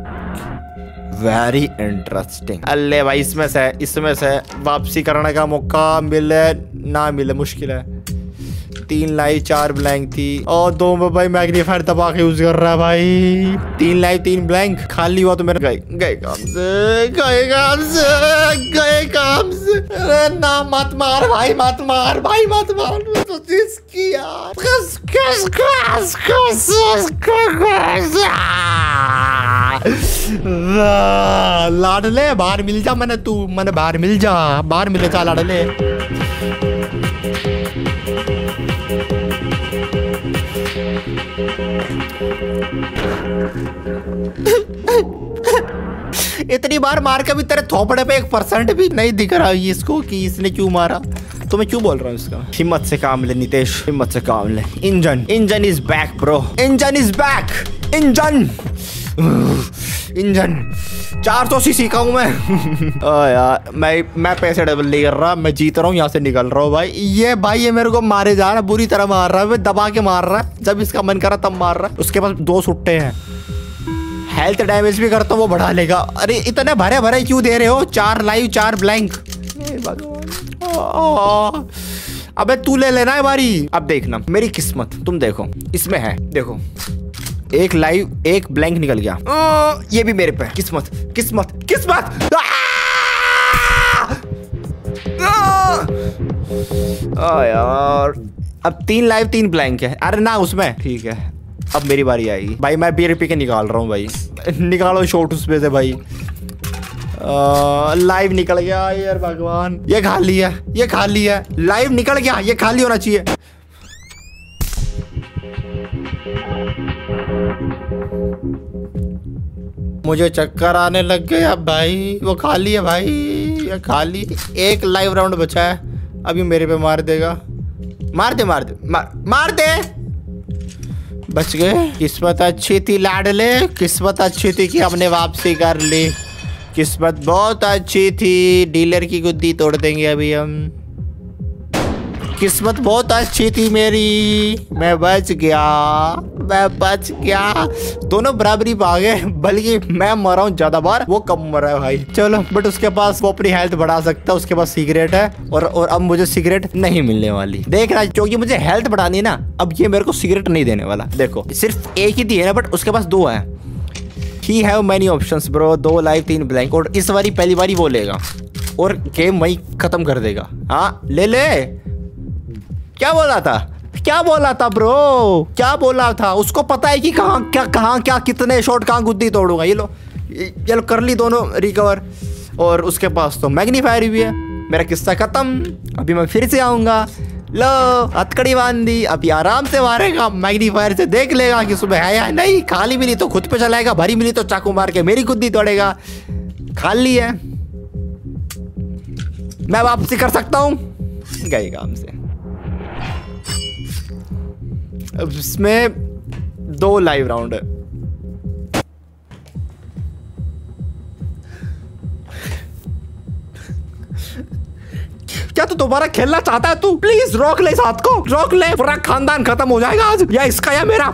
Speaker 1: Very interesting. अल्ले भाई इसमें से वापसी करने का मौका मिले ना मिले मुश्किल है। 3 लाइव 4 ब्लैंक थी और 2 में भाई मैग्नीफायर दबा के यूज कर रहा है भाई। 3 लाइव 3 ब्लैंक खाली हुआ तो मेरे गए काम से, गए काम से, गए काम से। अरे ना मत मार भाई, मत मार भाई, मत मार। मैं तो जिसकी यार लाडले बाहर मिल जा, मैंने बाहर मिल जा, बाहर मिले जा लाडले। इतनी बार मार के भी तेरे थोपड़े पे 1% भी नहीं दिख रहा है इसको कि इसने क्यों मारा। तो मैं क्यों बोल रहा हूँ इसका। हिम्मत से काम ले नितेश, हिम्मत से काम ले। Engine is back bro, engine is back. Engine 400 CC का हूँ मैं। यार मैं पैसे डबल नहीं कर रहा, मैं जीत रहा हूँ, यहाँ से निकल रहा हूँ भाई। ये मेरे को मारे जा रहा है, बुरी तरह मार रहा है, दबा के मार रहा है। जब इसका मन करा तब मार रहा है। उसके पास 2 सुट्टे हैं, हेल्थ डैमेज भी करता वो बढ़ा लेगा। अरे इतने भरे भरे क्यों दे रहे हो? 4 लाइव 4 ब्लैंक। अबे तू ले लेना है बारी। अब देखना मेरी किस्मत, तुम देखो इसमें है, देखो एक लाइव एक ब्लैंक निकल गया। ये भी मेरे पे। किस्मत किस्मत किस्मत। यार अब 3 लाइव 3 ब्लैंक है। अरे ना उसमें ठीक है। अब मेरी बारी आएगी भाई। मैं BRP के निकाल रहा हूँ भाई। निकालो शॉट उसमें से भाई। लाइव निकल गया यार भगवान। ये खाली है, ये खाली है। लाइव निकल गया, ये खाली होना चाहिए। मुझे चक्कर आने लग गया भाई। वो खाली है भाई, ये खाली। एक लाइव राउंड बचा है। अभी मेरे पे मार देगा। मार दे मार दे मार दे। बच गए। किस्मत अच्छी थी लाडले, किस्मत अच्छी थी कि हमने वापसी कर ली। किस्मत बहुत अच्छी थी। डीलर की गुद्दी तोड़ देंगे अभी हम। किस्मत बहुत अच्छी थी मेरी। मैं बच गया, मैं बच गया। दोनों बराबरी भागे, बल्कि मैं मरा हूँ ज्यादा बार, वो कम मरा है भाई। चलो बट उसके पास वो अपनी हेल्थ बढ़ा सकता है। उसके पास सिगरेट है और अब मुझे सिगरेट नहीं मिलने वाली। देख रहा क्योंकि मुझे हेल्थ बढ़ानी है ना। अब ये मेरे को सिगरेट नहीं देने वाला। देखो सिर्फ एक ही दी है ना, बट उसके पास 2 है। He have many options bro. 2 live 3 blank. और इस बारी पहली बारी वो लेगा और गेम वही खत्म कर देगा। हाँ ले ले। क्या बोला था, क्या बोला था ब्रो, क्या बोला था? उसको पता है कि कहाँ क्या कितने शॉट कहाँ गुद्दी तोड़ूंगा। ये लो कर ली दोनों रिकवर। और उसके पास तो मैग्नीफायर भी है। मेरा किस्सा खत्म। अभी मैं फिर से आऊंगा। लो हथकड़ी बांध दी। अभी आराम से मारेगा मैग्नीफायर से। देख लेगा कि सुबह है या नहीं। खाली मिली तो खुद पे चलाएगा, भरी मिली तो चाकू मार के मेरी गुद्दी तोड़ेगा। खाली है, मैं वापसी कर सकता हूँ। गए काम से। अब इसमें 2 लाइव राउंड है। क्या तू दोबारा खेलना चाहता है? तू प्लीज रोक ले, इस हाथ को रोक ले। पूरा खानदान खत्म हो जाएगा आज, या इसका या मेरा।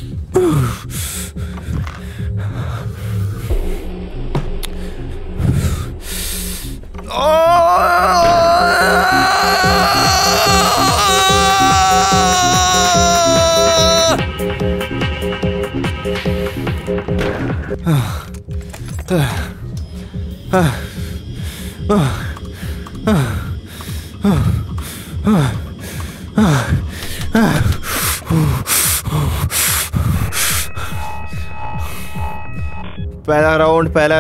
Speaker 1: पहला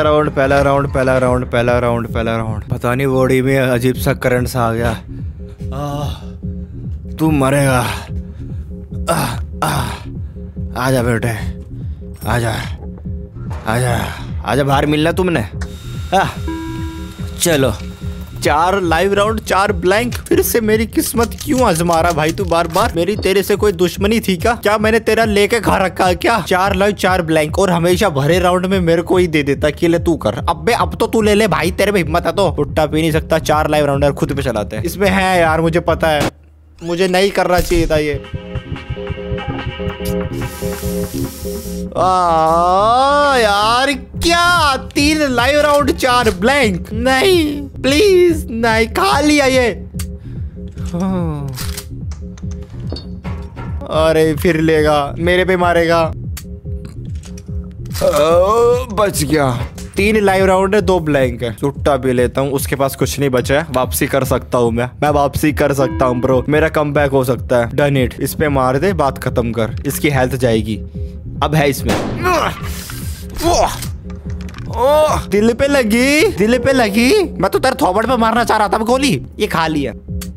Speaker 1: राउंड। पता नहीं बॉडी में अजीब सा करंट सा आ गया। तू मरेगा। आजा बेटे, आजा आजा आजा। बाहर मिलना तुमने। चलो 4 लाइव राउंड 4 ब्लैंक। फिर से मेरी किस्मत क्यों आजमा रहा भाई तू बार बार? मेरी तेरे से कोई दुश्मनी थी क्या मैंने तेरा लेके खा रखा है क्या? 4 लाइव 4 ब्लैंक और हमेशा भरे राउंड में मेरे को ही दे देता कि ले तू कर। अब तो तू ले ले भाई, तेरे में हिम्मत है तो। उट्टा पी नहीं सकता। 4 लाइव राउंड यार खुद पे चलाते हैं। इसमें है यार, मुझे पता है, मुझे नहीं करना चाहिए था ये। यार क्या 3 लाइव राउंड 4 ब्लैंक? नहीं प्लीज नहीं, खा लिया ये। अरे फिर लेगा, मेरे पे मारेगा। बच गया। 3 लाइव राउंड है 2 ब्लैंक है। चुट्टा पी लेता हूँ। उसके पास कुछ नहीं बचा है। वापसी कर सकता हूँ मैं वापसी कर सकता हूँ ब्रो। मेरा कमबैक हो सकता है। Done it. इस पे मार दे, बात खत्म कर। इसकी हेल्थ जाएगी। अब है इसमें। दिल पे लगी। मैं तो तेरे थोबड़ पे मारना चाह रहा था गोली। ये खा लिया।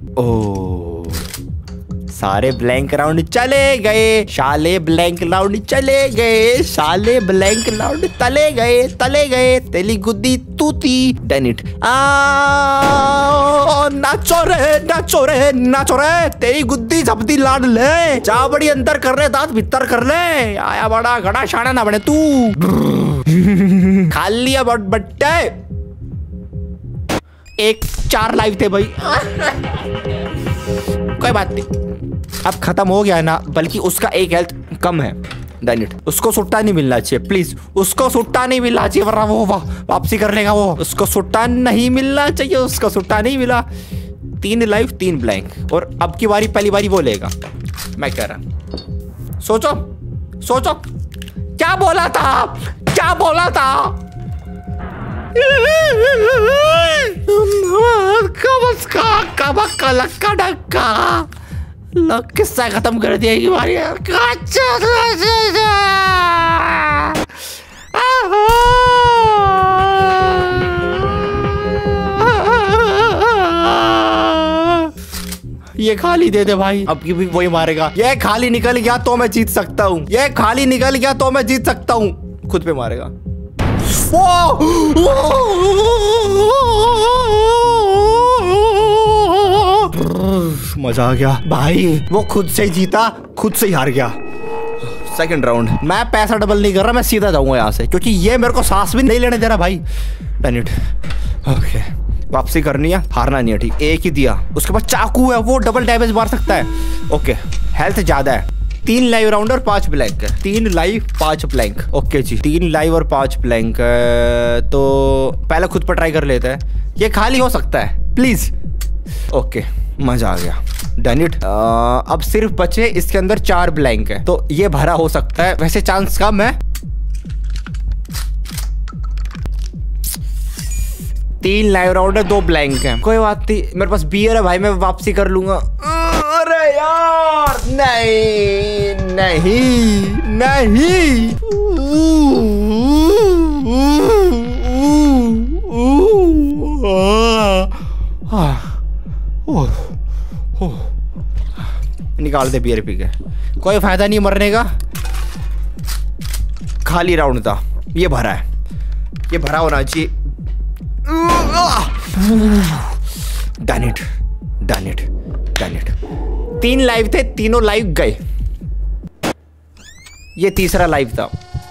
Speaker 1: सारे ब्लैंक राउंड चले गए। शाले ब्लैंक राउंड चले गए। शाले ब्लैंक राउंड तले गए। तेली गुद्दी तूती। Done it. नाचो रे। तेरी गुद्दी झपदी लाड ले। जा बड़ी अंदर कर ले, दांत भीतर कर ले। आया बड़ा घड़ा शाना ना बने तू। खा लिया बट्टे। 4 लाइव थे भाई। कोई बात नहीं, अब खत्म हो गया ना। बल्कि उसका 1 हेल्थ कम है। Done it. उसको सुट्टा नहीं मिलना चाहिए प्लीज। उसको सुट्टा नहीं मिलना चाहिए वरना वो वापसी कर लेगा वो। उसको सुट्टा नहीं मिलना चाहिए। उसको सुट्टा नहीं मिला। 3 लाइव 3 ब्लैंक। और अब की बारी पहली बारी वो लेगा। मैं कह रहा सोचो क्या बोला था, क्या बोला था? किस्सा खत्म कर दिया कि बारी। ये खाली दे दे भाई, अब की भी वही मारेगा। ये खाली निकल गया तो मैं जीत सकता हूँ, ये खाली निकल गया तो मैं जीत सकता हूँ। खुद पे मारेगा। मजा आ गया भाई, वो खुद से ही जीता, खुद से ही हार गया। Second round. मैं पैसा डबल नहीं कर रहा, मैं सीधा जाऊंगा यहाँ से, क्योंकि ये मेरे को सांस भी नहीं लेने दे रहा भाई। ओके, वापसी करनी है, हारना नहीं है। ठीक, एक ही दिया, उसके बाद चाकू है, वो डबल डैमेज मार सकता है। ओके, हेल्थ ज्यादा है। 3 लाइव राउंड और 5 ब्लैंक है। 3 लाइव 5 ब्लैंक। ओके जी, 3 लाइव और 5 ब्लैंक। तो पहले खुद पर ट्राई कर लेते हैं, ये खाली हो सकता है प्लीज। ओके, मजा आ गया। Done it. अब सिर्फ बचे इसके अंदर 4 ब्लैंक है, तो ये भरा हो सकता है, वैसे चांस कम है। 3 लाइव राउंड है, 2 ब्लैंक है, कोई बात नहीं। मेरे पास बियर है भाई, मैं वापसी कर लूंगा। अरे यार, नहीं नहीं नहीं। निकाल दे बियर पी के, कोई फायदा नहीं मरने का। खाली राउंड था, ये भरा है, ये भरा होना चाहिए। Done it, done it, done it. 3 live थे, तीनों लाइव गए। ये तीसरा लाइव था।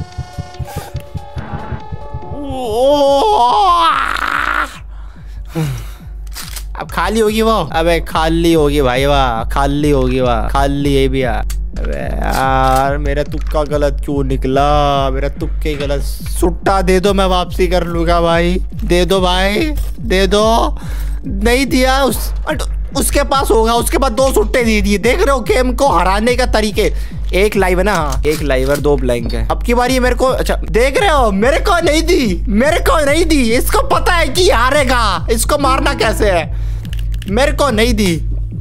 Speaker 1: अब खाली होगी वो। अबे खाली होगी भाई, वाह खाली होगी, वाह खाली। ये भी अबे यार, मेरा तुक्का गलत क्यों निकला? मेरा तुक्के गलत। सुट्टा दे दो, मैं वापसी कर लूंगा भाई। दे दो भाई, दे दो। नहीं दिया, उसके पास होगा। उसके बाद 2 सुट्टे दे दिए। देख रहे हो गेम को हराने का तरीके। 1 लाइव है ना? हाँ, 1 लाइव और 2 ब्लैंक है। अब की बारी मेरे को। अच्छा, देख रहे हो, मेरे को नहीं दी, मेरे को नहीं दी। इसको पता है कि हारेगा, इसको मारना कैसे है। मेरे को नहीं दी,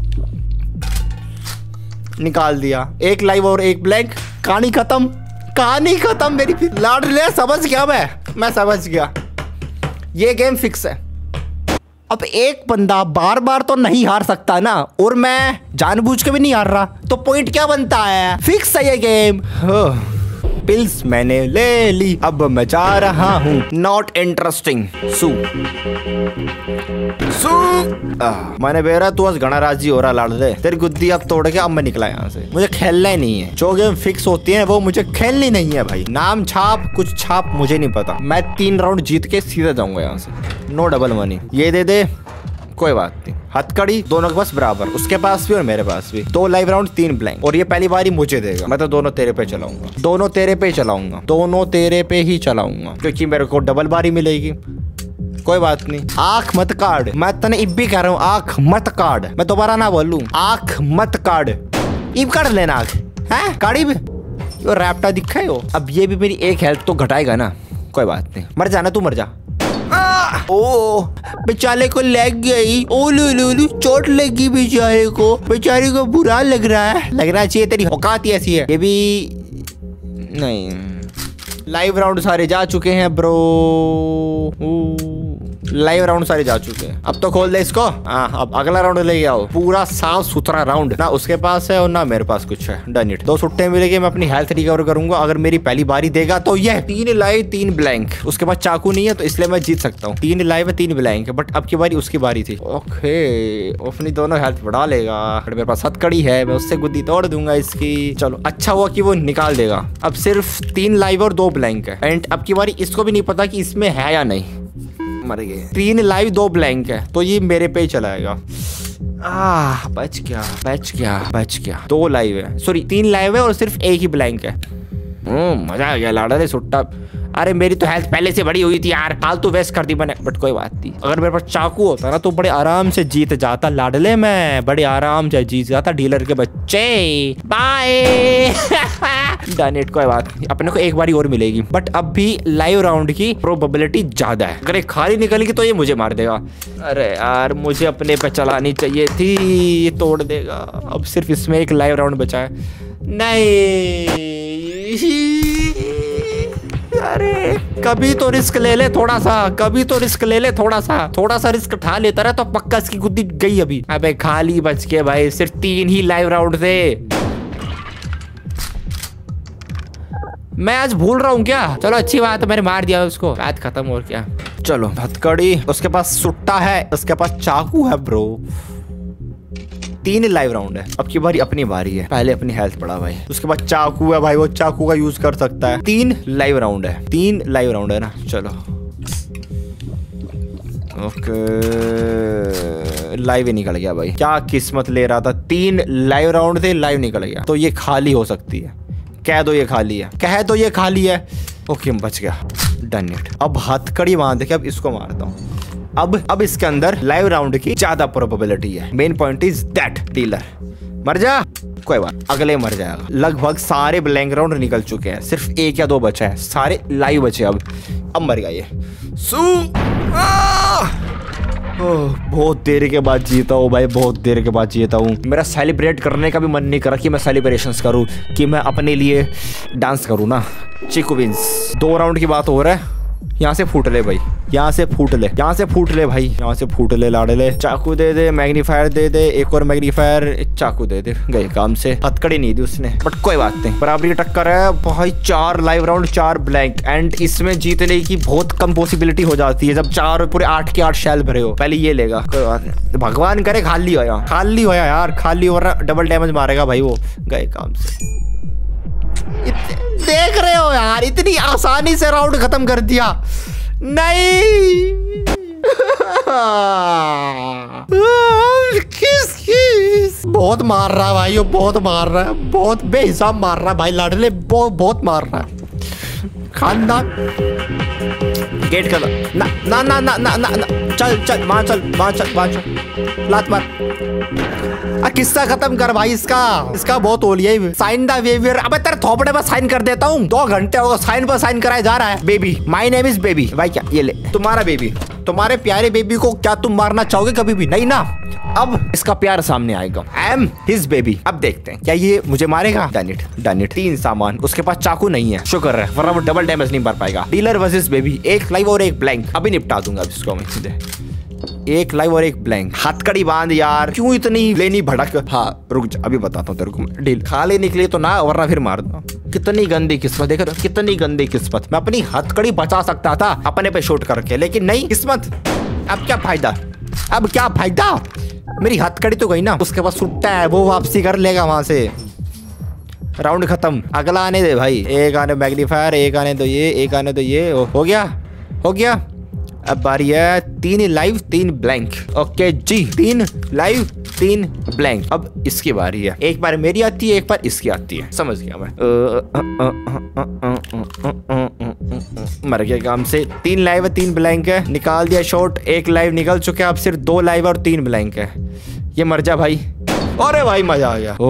Speaker 1: निकाल दिया। 1 लाइव और 1 ब्लैंक। कहानी खत्म, कहानी खत्म मेरी। लाड ले, समझ गया मैं समझ गया। ये गेम फिक्स है। अब एक बंदा बार बार तो नहीं हार सकता ना, और मैं जानबूझ के भी नहीं हार रहा, तो पॉइंट क्या बनता है? फिक्स है ये गेम। पिल्स मैंने ले ली, अब मैं जा रहा हूँ। Not interesting. सू मैंने बेरा, तू आज घना राजी हो रहा लाड़ दे। तेरी गुद्दी अब तोड़ के अब मैं निकला यहाँ से। मुझे खेलना ही नहीं है। जो गेम फिक्स होती है वो मुझे खेलनी नहीं है भाई। नाम छाप कुछ छाप मुझे नहीं पता। मैं 3 राउंड जीत के सीधा जाऊंगा यहाँ से। No double money. ये दे दे, कोई बात नहीं। हथकड़ी दोनों के पास बराबर, उसके पास भी और मेरे पास भी। 2 लाइव राउंड 3 ब्लैंक, और ये पहली बारी मुझे देगा। मैं तो दोनों तेरे पे चलाऊंगा, दोनों तेरे पे चलाऊंगा, दोनों तेरे पे ही चलाऊंगा, क्योंकि मेरे को डबल बारी मिलेगी। कोई बात नहीं। आंख मत काट, मैं तने इब भी कह रहा हूँ, आंख मत काट। मैं दोबारा ना बोलूं, आंख मत काट। इब काट लेना आंख है, काड़ी भी। रैप्टा दिखा है वो। अब ये भी मेरी 1 हेल्थ तो घटाएगा ना। कोई बात नहीं, मर जाना, तू मर जा। ओ बेचारे को लग गई। ओ लू चोट लगी बेचारे को। बेचारे को बुरा लग रहा है। लगना चाहिए, तेरी औकात ही ऐसी है। ये भी नहीं। लाइव राउंड सारे जा चुके हैं ब्रो। लाइव राउंड सारे जा चुके हैं। अब तो खोल दे इसको। हाँ, अब अगला राउंड ले आओ। पूरा साफ सुथरा राउंड। ना उसके पास है और ना मेरे पास कुछ है। Done it. 2 सुट्टे मिलेंगे, मैं अपनी हेल्थ रिकवर करूंगा। अगर मेरी पहली बारी देगा तो ये 3 लाइव 3 ब्लैंक। उसके बाद चाकू नहीं है, तो इसलिए मैं जीत सकता हूँ। 3 लाइव है 3 ब्लैंक है, बट अब की बारी उसकी बारी थी। ओके, अपनी दोनों हेल्थ बढ़ा लेगा। मेरे पास हथकड़ी है, मैं उससे गुद्दी तोड़ दूंगा इसकी। चलो, अच्छा हुआ कि वो निकाल देगा। अब सिर्फ 3 लाइव और 2 ब्लैंक है। एंड अब की बारी इसको भी नहीं पता कि इसमें है या नहीं। मर गए। 3 लाइव 2 ब्लैंक है, तो ये मेरे पे ही चलाएगा। बच गया, बच गया, बच गया। 2 लाइव है, सॉरी 3 लाइव है और सिर्फ 1 ही ब्लैंक है। मजा आ गया लाड़ा रे सुट्टा। अरे मेरी तो हेल्थ पहले से बड़ी हुई थी यार, फालतू वेस्ट कर दी मैंने, बट कोई बात नहीं। अगर मेरे पास चाकू होता ना तो बड़े आराम से जीत जाता लाडले, मैं बड़े आराम से जीत जाता डीलर के बच्चे। बाय डन, कोई बात नहीं, अपने को एक बारी और मिलेगी। बट अब भी लाइव राउंड की प्रोबेबिलिटी ज्यादा है, अगर एक खाली निकलेगी तो ये मुझे मार देगा। अरे यार मुझे अपने पे चलानी चाहिए थी, ये तोड़ देगा। अब सिर्फ इसमें एक लाइव राउंड बचा है। नहीं अरे कभी तो रिस्क ले ले थोड़ा सा, कभी तो रिस्क ले ले थोड़ा सा रिस्क उठा लेता रहा तो पक्का इसकी गुद्दी गई अभी। अबे खाली बच के भाई, सिर्फ 3 ही लाइव राउंड थे। मैं आज भूल रहा हूँ क्या? चलो अच्छी बात है, मैंने मार दिया उसको, बात खत्म। और क्या, चलो हथकड़ी, उसके पास सुट्टा है, उसके पास चाकू है ब्रो। 3 लाइव राउंड है, अब की बारी अपनी बारी है। पहले अपनी हेल्थ बढ़ा भाई, उसके बाद चाकू है भाई, वो चाकू का यूज कर सकता है। 3 लाइव राउंड है, 3 लाइव राउंड है ना। चलो ओके, लाइव ही निकल गया भाई, क्या किस्मत ले रहा था। 3 लाइव राउंड थे, लाइव निकल गया। तो ये खाली हो सकती है, कह दो ये खाली है, कह दो ये खाली है। ओके बच गया, डन इट। अब हथकड़ी बांध के अब इसको मारता हूँ। अब इसके अंदर लाइव राउंड की ज्यादा प्रोबेबिलिटी है। Main point is that dealer मर जा, कोई बात, अगले मर जाएगा। लगभग सारे ब्लैंक राउंड निकल चुके हैं, सिर्फ 1 या 2 बचे हैं, सारे लाइव बचे। अब मर गया ये। बहुत देर के बाद जीता हूँ भाई, बहुत देर के बाद जीता हूँ। मेरा सेलिब्रेट करने का भी मन नहीं करा कि मैं सेलिब्रेशंस करूँ, कि मैं अपने लिए डांस करूँ ना। चिकू विंस, 2 राउंड की बात हो रहा है। यहाँ से फूट ले भाई, यहाँ से फूट ले, यहाँ से फूट ले भाई, यहाँ से फूट ले लाडले। चाकू दे दे, मैग्नीफायर दे दे, एक और मैग्नीफायर, एक चाकू दे दे, गए काम से। हथकड़ी नहीं दी उसने, बट कोई बात नहीं, बराबरी की टक्कर है भाई। 4 लाइव राउंड, 4 ब्लैंक, एंड इसमें जीतने की बहुत कम पॉसिबिलिटी हो जाती है जब 4 पूरे 8 के 8 शैल भरे हो। पहले ये लेगा, कोई बात नहीं, भगवान करे खाली होया, खाली होया यार, खाली हो रहा, डबल डैमेज मारेगा भाई वो, गए काम से। देख रहे हो यार, इतनी आसानी से राउंड खत्म कर दिया। नहीं किस बहुत मार रहा है भाई, वो बहुत मार रहा है, बहुत बेहिसाब मार रहा है भाई लाडले, बहुत मार रहा है। खानदान गेट कर ना ना ना ना ना ना, ना। चल वहाँ चल लात मार। किस्सा खत्म कर भाई इसका बहुत हो लिया। साइन द वेवियर, अबे तेरे थोपड़े पर साइन कर देता हूँ। 2 घंटे होगा साइन पर साइन कराया जा रहा है। Baby, my name is baby. भाई क्या ये ले तुम्हारा बेबी, तुम्हारे प्यारे बेबी को क्या तुम मारना चाहोगे? कभी भी नहीं ना। अब इसका प्यार सामने आएगा, आई एम हिज बेबी। अब देखते हैं क्या ये मुझे मारेगा। Done it. 3 सामान, उसके पास चाकू नहीं है, शुक्र है, वरना वो डबल डैमेज नहीं मार पाएगा। डीलर वर्सेस बेबी, 1 लाइव और 1 ब्लैंक। अभी निपटा दूंगा इसको मैं सीधे। 1 लाइव और 1 ब्लैंक। हथकड़ी बांध यार, क्यों इतनी लेनी भड़क। हाँ रुक जा, अभी बताता हूँ तेरे को। डील खा लेने के लिए तो ना, वरना फिर मार दो। कितनी गंदी किस्मत, देख रहे हो कितनी गंदी किस्मत। मैं अपनी हथकड़ी बचा सकता था अपने पे शूट करके, लेकिन नहीं किस्मत। अब क्या फायदा, अब क्या फायदा, मेरी हथकड़ी तो गई ना। उसके पास सुट्टा है, वो वापसी कर लेगा वहां से। राउंड खत्म, अगला आने दे भाई। 1 आने मैग्नीफायर, 1 आने दो ये, 1 आने दो ये। हो गया। अब बारी है 3 लाइव 3 ब्लैंक। ओके जी, 3 लाइव 3 ब्लैंक। अब इसकी बारी है, एक बार मेरी आती है, एक बार इसकी आती है। समझ गया मैं। मर गया काम से। 3 लाइव 3 ब्लैंक है, निकाल दिया शॉट। 1 लाइव निकल चुके, अब सिर्फ 2 लाइव और 3 ब्लैंक है। ये मर जा भाई। अरे भाई मजा आ गया।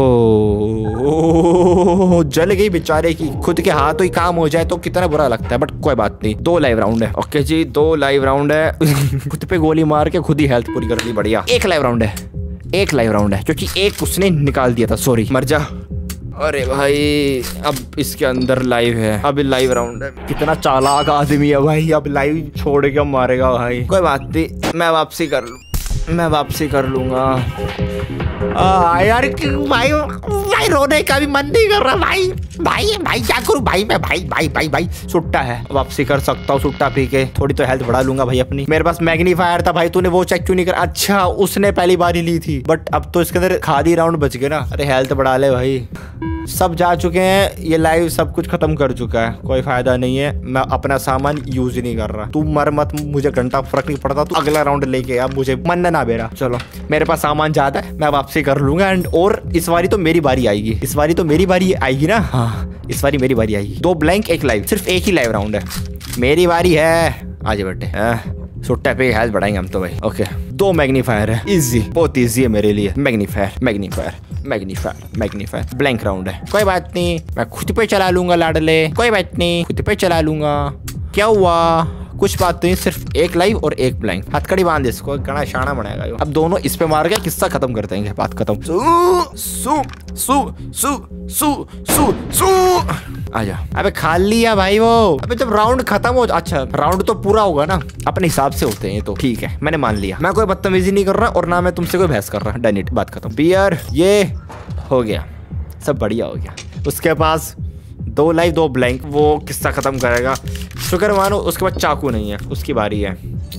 Speaker 1: ओ जल गई बेचारे की, खुद के हाथ ही काम हो जाए तो कितना बुरा लगता है, बट कोई बात नहीं। 2 लाइव राउंड है। ओके जी, 2 लाइव राउंड है। खुद पे गोली मार के खुद ही हेल्थ पूरी कर ली, बढ़िया। 1 लाइव राउंड है, 1 लाइव राउंड है, क्योंकि 1 उसने निकाल दिया था। सॉरी, मर जा। अरे भाई अब इसके अंदर लाइव है, अब लाइव राउंड है। कितना चालाक आदमी है भाई, अब लाइव छोड़ के मारेगा भाई। कोई बात नहीं, मैं वापसी कर लूंगा। यार भाई रोने का भी मन नहीं कर रहा भाई क्या करूं भाई मैं। भाई सुट्टा है, वापसी कर सकता हूँ सुट्टा पी के, थोड़ी तो हेल्थ बढ़ा लूंगा भाई अपनी। मेरे पास मैग्नीफायर था भाई, तूने वो चेक क्यों नहीं कर? अच्छा उसने पहली बार ही ली थी, बट अब तो इसके अंदर खादी राउंड बच गए ना। अरे हेल्थ बढ़ा ले भाई। सब जा चुके हैं, ये लाइव सब कुछ खत्म कर चुका है, कोई फायदा नहीं है। मैं अपना सामान यूज ही नहीं कर रहा। तू मर मत, मुझे घंटा फर्क नहीं पड़ता। तू अगला राउंड लेके अब मुझे मन ना बेरा। चलो मेरे पास सामान ज्यादा है, मैं वापसी कर लूंगा। एंड और इस बारी तो मेरी बारी आएगी, इस बारी तो मेरी बारी आएगी ना। हाँ इस बारी मेरी बारी आएगी। 2 ब्लैंक 1 लाइव, सिर्फ 1 ही लाइव राउंड है। मेरी बारी है। आज बेटे सुट्टा पे हेल्थ बढ़ाएंगे हम तो भाई। ओके 2 मैग्नीफायर है, इजी, बहुत इजी है मेरे लिए। Magnifier magnifier magnifier magnifier. Blank round है, कोई बात नहीं, मैं खुद पे चला लूंगा लाडले, कोई बात नहीं, खुद पे चला लूंगा। क्या हुआ, कुछ बात नहीं, सिर्फ 1 लाइव और 1 ब्लैंक। हथकड़ी बांध इसको, गणा शाना बनेगा। अब दोनों इस पे मार के किस्सा खत्म कर देंगे, बात खत्म। सू सू सू सू सू सू आजा। अबे खा लिया भाई वो। अबे जब राउंड खत्म हो, अच्छा राउंड तो पूरा होगा ना, अपने हिसाब से होते हैं ये तो, ठीक है मैंने मान लिया। मैं कोई बदतमीजी नहीं कर रहा और ना मैं तुमसे कोई बहस कर रहा। डन इट, बात खत्म। बियर ये हो गया, सब बढ़िया हो गया। उसके पास 2 लाइव 2 ब्लैंक, वो किस्सा खत्म करेगा, शुक्र मानो। उसके बाद चाकू नहीं है, उसकी बारी है।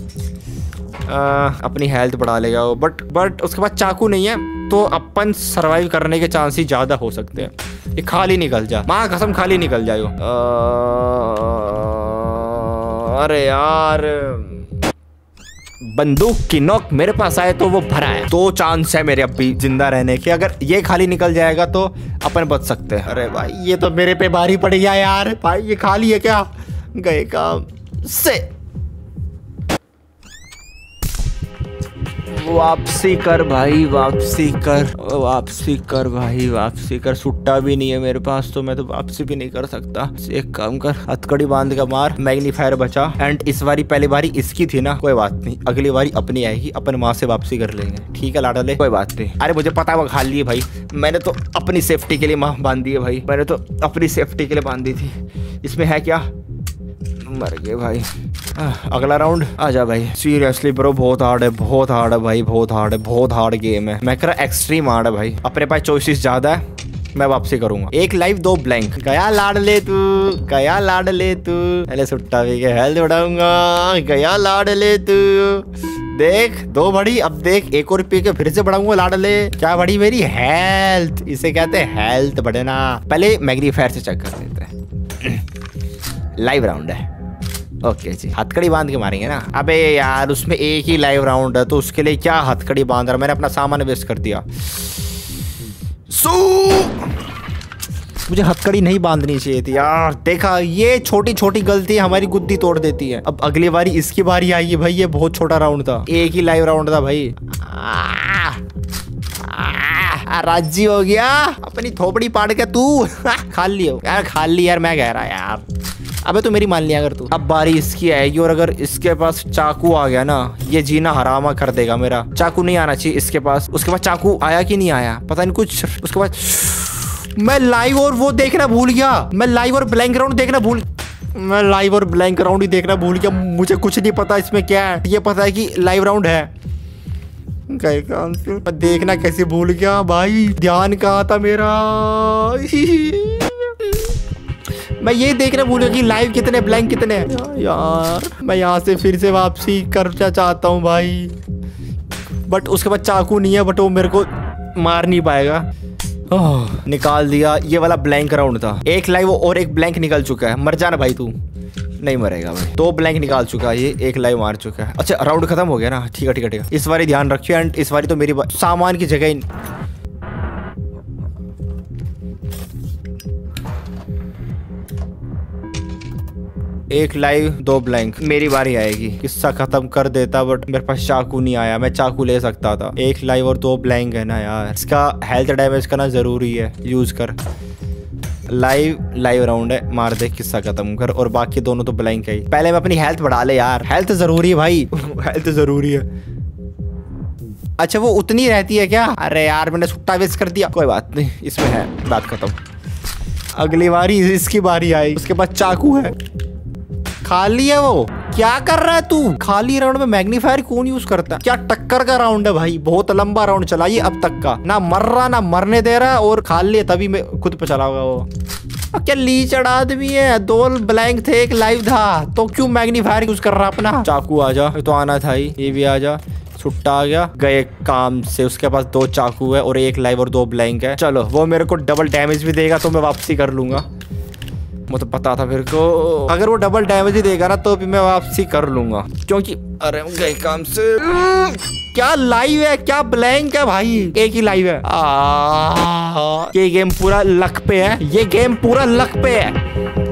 Speaker 1: अपनी हेल्थ बढ़ा लेगा वो, बट उसके बाद चाकू नहीं है तो अपन सरवाइव करने के चांस ही ज्यादा हो सकते हैं। ये खाली निकल जा, माँ कसम खाली निकल जाएगा। अरे यार बंदूक की नोक मेरे पास आए तो वो भरा है। 2 चांस है मेरे अब भी जिंदा रहने के। अगर ये खाली निकल जाएगा तो अपन बच सकते हैं। अरे भाई ये तो मेरे पे भारी पड़ गया यार। भाई ये खाली है क्या, गए काम से। वापसी कर भाई, वापसी कर, वापसी कर भाई, वापसी कर। सुट्टा भी नहीं है मेरे पास तो मैं तो वापसी भी नहीं कर सकता। एक काम कर, हथकड़ी बांध के मार। मैग्नीफायर बचा। एंड इस बारी पहली बारी इसकी थी ना, कोई बात नहीं, अगली बारी अपनी आएगी, अपन वहां से वापसी कर लेंगे। ठीक है लाडले, कोई बात नहीं। अरे मुझे पता है वो खा लिए भाई, मैंने तो अपनी सेफ्टी के लिए माँ बांध दी है भाई, मैंने तो अपनी सेफ्टी के लिए बांध दी थी। इसमें है क्या, मर गए भाई। अगला राउंड आजा भाई। सीरियसली ब्रो बहुत हार्ड है, बहुत हार्ड है भाई, बहुत हार्ड है, बहुत हार्ड गेम है। मैं कह रहा एक्सट्रीम हार्ड है भाई। अपने पास चॉइसेस ज्यादा है, मैं वापसी करूंगा। 1 लाइव 2 ब्लैंक। गया लाड ले तू, गया लाड ले तू। पहले सुट्टा भी के हेल्थ बढ़ाऊंगा, गया लाड ले तू। देख 2 बढ़ी, अब देख 1 और पी के फिर से बढ़ाऊंगा लाडले। क्या बढ़ी मेरी हेल्थ, इसे कहते हैं हेल्थ बढ़ना। पहले मैग्नीफायर से चेक कर लेते हैं। लाइव राउंड है, ओके जी। हथकड़ी बांध के मारेंगे ना। अबे यार उसमें 1 ही लाइव राउंड है तो उसके लिए क्या हथकड़ी बांध रहा, मैंने अपना सामान वेस्ट कर दिया। मुझे हथकड़ी नहीं बांधनी चाहिए थी यार। देखा, ये छोटी छोटी गलती हमारी गुद्दी तोड़ देती है। अब अगली बारी इसकी बारी आई है भाई। ये बहुत छोटा राउंड था, 1 ही लाइव राउंड था भाई। राजी हो गया, अपनी थोपड़ी पाड़ के तू खा लियो यार, खा ली यार। मैं कह रहा यार, अबे तो मेरी मान लिया अगर तू। अब बारी इसकी आएगी और अगर इसके पास चाकू आ गया ना, ये जीना हरामा कर देगा मेरा। चाकू नहीं आना चाहिए इसके पास। उसके बाद चाकू आया कि नहीं आया पता नहीं कुछ। उसके बाद मैं लाइव और वो देखना भूल गया, मैं लाइव और ब्लैंक राउंड देखना भूल, मैं लाइव और ब्लैंक राउंड ही देखना भूल गया। मुझे कुछ नहीं पता इसमें क्या है, ये पता है कि लाइव राउंड है। मैं देखना कैसे भूल गया भाई, ध्यान कहाँ था मेरा। मैं ये देखना भूल गया कि लाइव कितने ब्लैंक कितने यार। मैं यहाँ से फिर से वापसी करना चाहता हूँ भाई, बट उसके बाद चाकू नहीं है, बट वो मेरे को मार नहीं पाएगा। निकाल दिया। ये वाला ब्लैंक राउंड था, 1 लाइव और 1 ब्लैंक निकल चुका है। मर जाना भाई तू, नहीं मरेगा भाई। 2 ब्लैंक निकाल चुका है, ये 1 लाइव मार चुका है। अच्छा राउंड खत्म हो गया ना, ठीक है ठीक है ठीक है। इस बारी ध्यान रखियो। एंड इस बारी तो मेरी सामान की जगह ही 1 लाइव 2 ब्लैंक। मेरी बारी आएगी, किस्सा खत्म कर देता, बट मेरे पास चाकू नहीं आया। मैं चाकू ले सकता था। 1 लाइव और 2 ब्लैंक है ना यार, इसका हेल्थ डैमेज करना जरूरी है, यूज कर। लाइव राउंड है, मार दे, किस्सा खत्म कर। और बाकी दोनों तो ब्लैंक है। पहले मैं अपनी हेल्थ बढ़ा ले यार, हेल्थ जरूरी है भाई हेल्थ जरूरी है। अच्छा वो उतनी रहती है क्या? अरे यार मैंने सुट्टा वेस्ट कर दिया, कोई बात नहीं, इसमें है, बात खत्म। अगली बारी इसकी बारी आई, उसके पास चाकू है। खाली है वो, क्या कर रहा है तू? खाली राउंड में मैग्नीफायर कौन यूज करता है? क्या टक्कर का राउंड है भाई, बहुत लंबा राउंड चला ये अब तक का। ना मर रहा ना मरने दे रहा, और खाली है तभी मैं खुद पे चला होगा वो। क्या लीचड़ आदमी है, 2 ब्लैंक थे 1 लाइव था, तो क्यों मैग्नीफायर यूज कर रहा अपना? चाकू आजा, तो आना था ही, ये भी आजा। छुट्टा आ गया, गए काम से। उसके पास 2 चाकू है और 1 लाइव और 2 ब्लैंक है। चलो वो मेरे को डबल डैमेज भी देगा तो मैं वापसी कर लूंगा। मुझे पता था मेरे को, अगर वो डबल डैमेज ही देगा ना तो भी मैं वापसी कर लूंगा, क्योंकि अरे गए काम से। क्या लाइव है, क्या ब्लैंक है भाई, 1 ही लाइव है। ये गेम पूरा लक पे है, ये गेम पूरा लक पे है।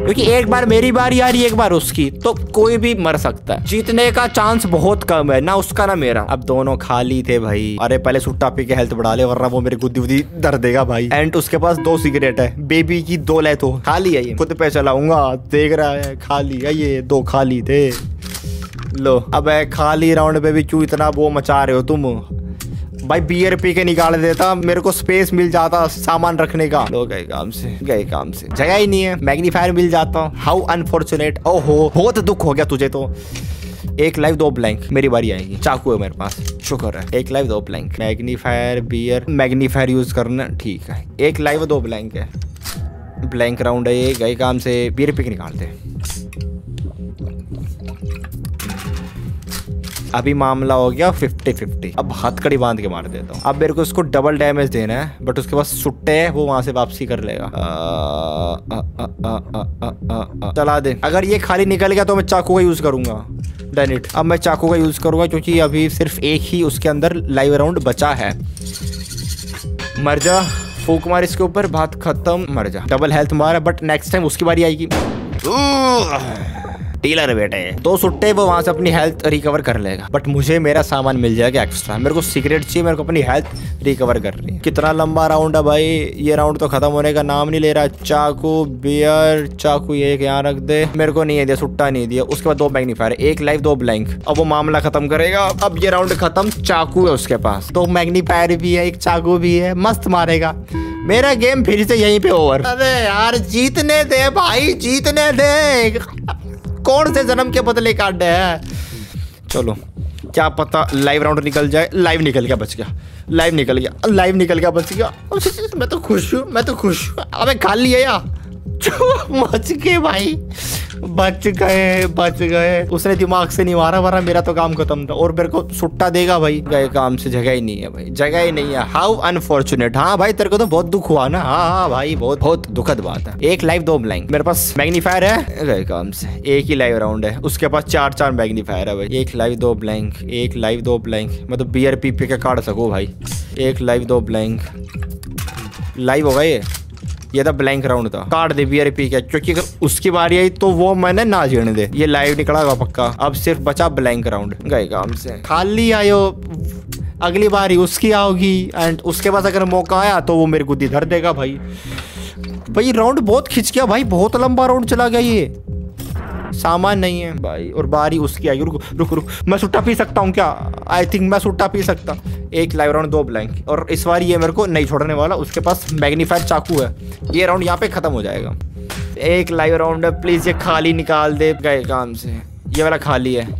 Speaker 1: क्योंकि एक बार मेरी बारी आ रही है, एक बार उसकी, तो कोई भी मर सकता है। जीतने का चांस बहुत कम है, ना उसका ना मेरा। अब दोनों खाली थे भाई। अरे पहले सुट्टा पी के हेल्थ बढ़ा ले, वरना वो मेरी गुद्दी उद्दी दर्द देगा भाई। एंड उसके पास 2 सिगरेट है, बेबी की 2 ले तो खाली है, ये खुद पे चलाऊंगा, देख रहा है खाली है, ये 2 खाली थे। लो अब खाली राउंड पे भी क्यों इतना वो मचा रहे हो तुम भाई? बियर पी के निकाल देता, मेरे को स्पेस मिल जाता सामान रखने का। लो गए काम से, गए काम से, जगह ही नहीं है। मैग्नीफायर मिल जाता, हाउ अनफॉर्चुनेट। ओहो बहुत दुख हो गया तुझे तो। 1 लाइफ 2 ब्लैंक, मेरी बारी आएगी। चाकू है मेरे पास, शुक्र है। 1 life 2 blank. Magnifier beer, magnifier use करना ठीक है। 1 लाइफ 2 ब्लैंक है, ब्लैंक राउंड है ये। गए काम से, बियर पी के निकालते। अभी मामला हो गया 50-50। अब हथकड़ी बांध के मार देता हूँ। अब मेरे को उसको डबल डैमेज देना है, बट उसके पास सुट्टे है, वो वहां से वापसी कर लेगा। चला दे। अगर ये खाली निकल गया तो मैं चाकू का यूज करूंगा। Done it. अब मैं चाकू का यूज करूंगा क्योंकि अभी सिर्फ एक ही उसके अंदर लाइव राउंड बचा है। मर जा, फूक मार इसके ऊपर, बात खत्म, मर जा। डबल हेल्थ मारा, बट नेक्स्ट टाइम उसकी बारी आएगी। डीलर बेटे 2 सुट्टे, वो वहां से अपनी हेल्थ रिकवर कर लेगा, बट मुझे मेरा सामान मिल जाएगा एक्स्ट्रा। मेरे को सिगरेट चाहिए, मेरे को अपनी हेल्थ रिकवर कर रही है। कितना लंबा राउंड है भाई, ये राउंड तो खत्म होने का नाम नहीं ले रहा। चाकू बियर, चाकू ये यहाँ रख दे, मेरे को नहीं है दिया, सुट्टा नहीं दिया। उसके बाद 2 मैग्नीफायर, 1 लाइफ 2 ब्लैंक। अब वो मामला खत्म करेगा। अब ये राउंड खत्म। चाकू है उसके पास, 2 मैग्नीफायर भी है, 1 चाकू भी है, मस्त मारेगा। मेरा गेम फिर से यहीं पे ओवर। अरे यार जीतने दे भाई, जीतने दे। कौन से जन्म के बदले काटे हैं? चलो क्या पता लाइव राउंड निकल जाए। लाइव निकल गया, बच गया। लाइव निकल गया, लाइव निकल गया, बच गया। मैं तो खुश हूँ, मैं तो खुश हूँ। अबे खाली है यार, बच गए भाई, बच गए, बच गए। उसने दिमाग से नहीं मारा, वरना मेरा तो काम खत्म था। और मेरे को सुट्टा देगा भाई। गए काम से, जगह ही नहीं है भाई, जगह ही नहीं है। How unfortunate. हाँ भाई तेरे को तो बहुत दुख हुआ ना। हाँ भाई बहुत बहुत दुखद बात है। 1 लाइफ 2 ब्लैंक। मेरे पास मैग्नीफायर है। गए काम से, 1 ही लाइव राउंड है, उसके पास 4 मैग्नीफायर है भाई। 1 लाइफ 2 ब्लैंक, 1 लाइफ 2 ब्लैंक। मतलब बियर पी के काट सको भाई। 1 लाइफ 2 ब्लैंक। लाइव होगा ये था ब्लैंक राउंड था। काट दे बियर पी के, क्योंकि अगर उसकी बारी आई तो वो मैंने ना जीने दे। ये लाइव निकला हुआ पक्का। अब सिर्फ बचा ब्लैंक राउंड। गए काम से, खाली आयो, अगली बारी उसकी आओगी। एंड उसके पास अगर मौका आया तो वो मेरे गुद्दी धर देगा भाई। भाई राउंड बहुत खिंच गया भाई, बहुत लंबा राउंड चला गया। ये सामान नहीं है भाई, और बारी उसकी आई। रुक रुक रुक, मैं सुट्टा पी सकता हूँ क्या? आई थिंक मैं सुट्टा पी सकता। 1 लाइव राउंड 2 ब्लैंक, और इस बार ये मेरे को नहीं छोड़ने वाला। उसके पास मैग्नीफायर चाकू है। ये राउंड यहाँ पे खत्म हो जाएगा। 1 लाइव राउंड है, प्लीज ये खाली निकाल दे। गए काम से, ये वाला खाली है।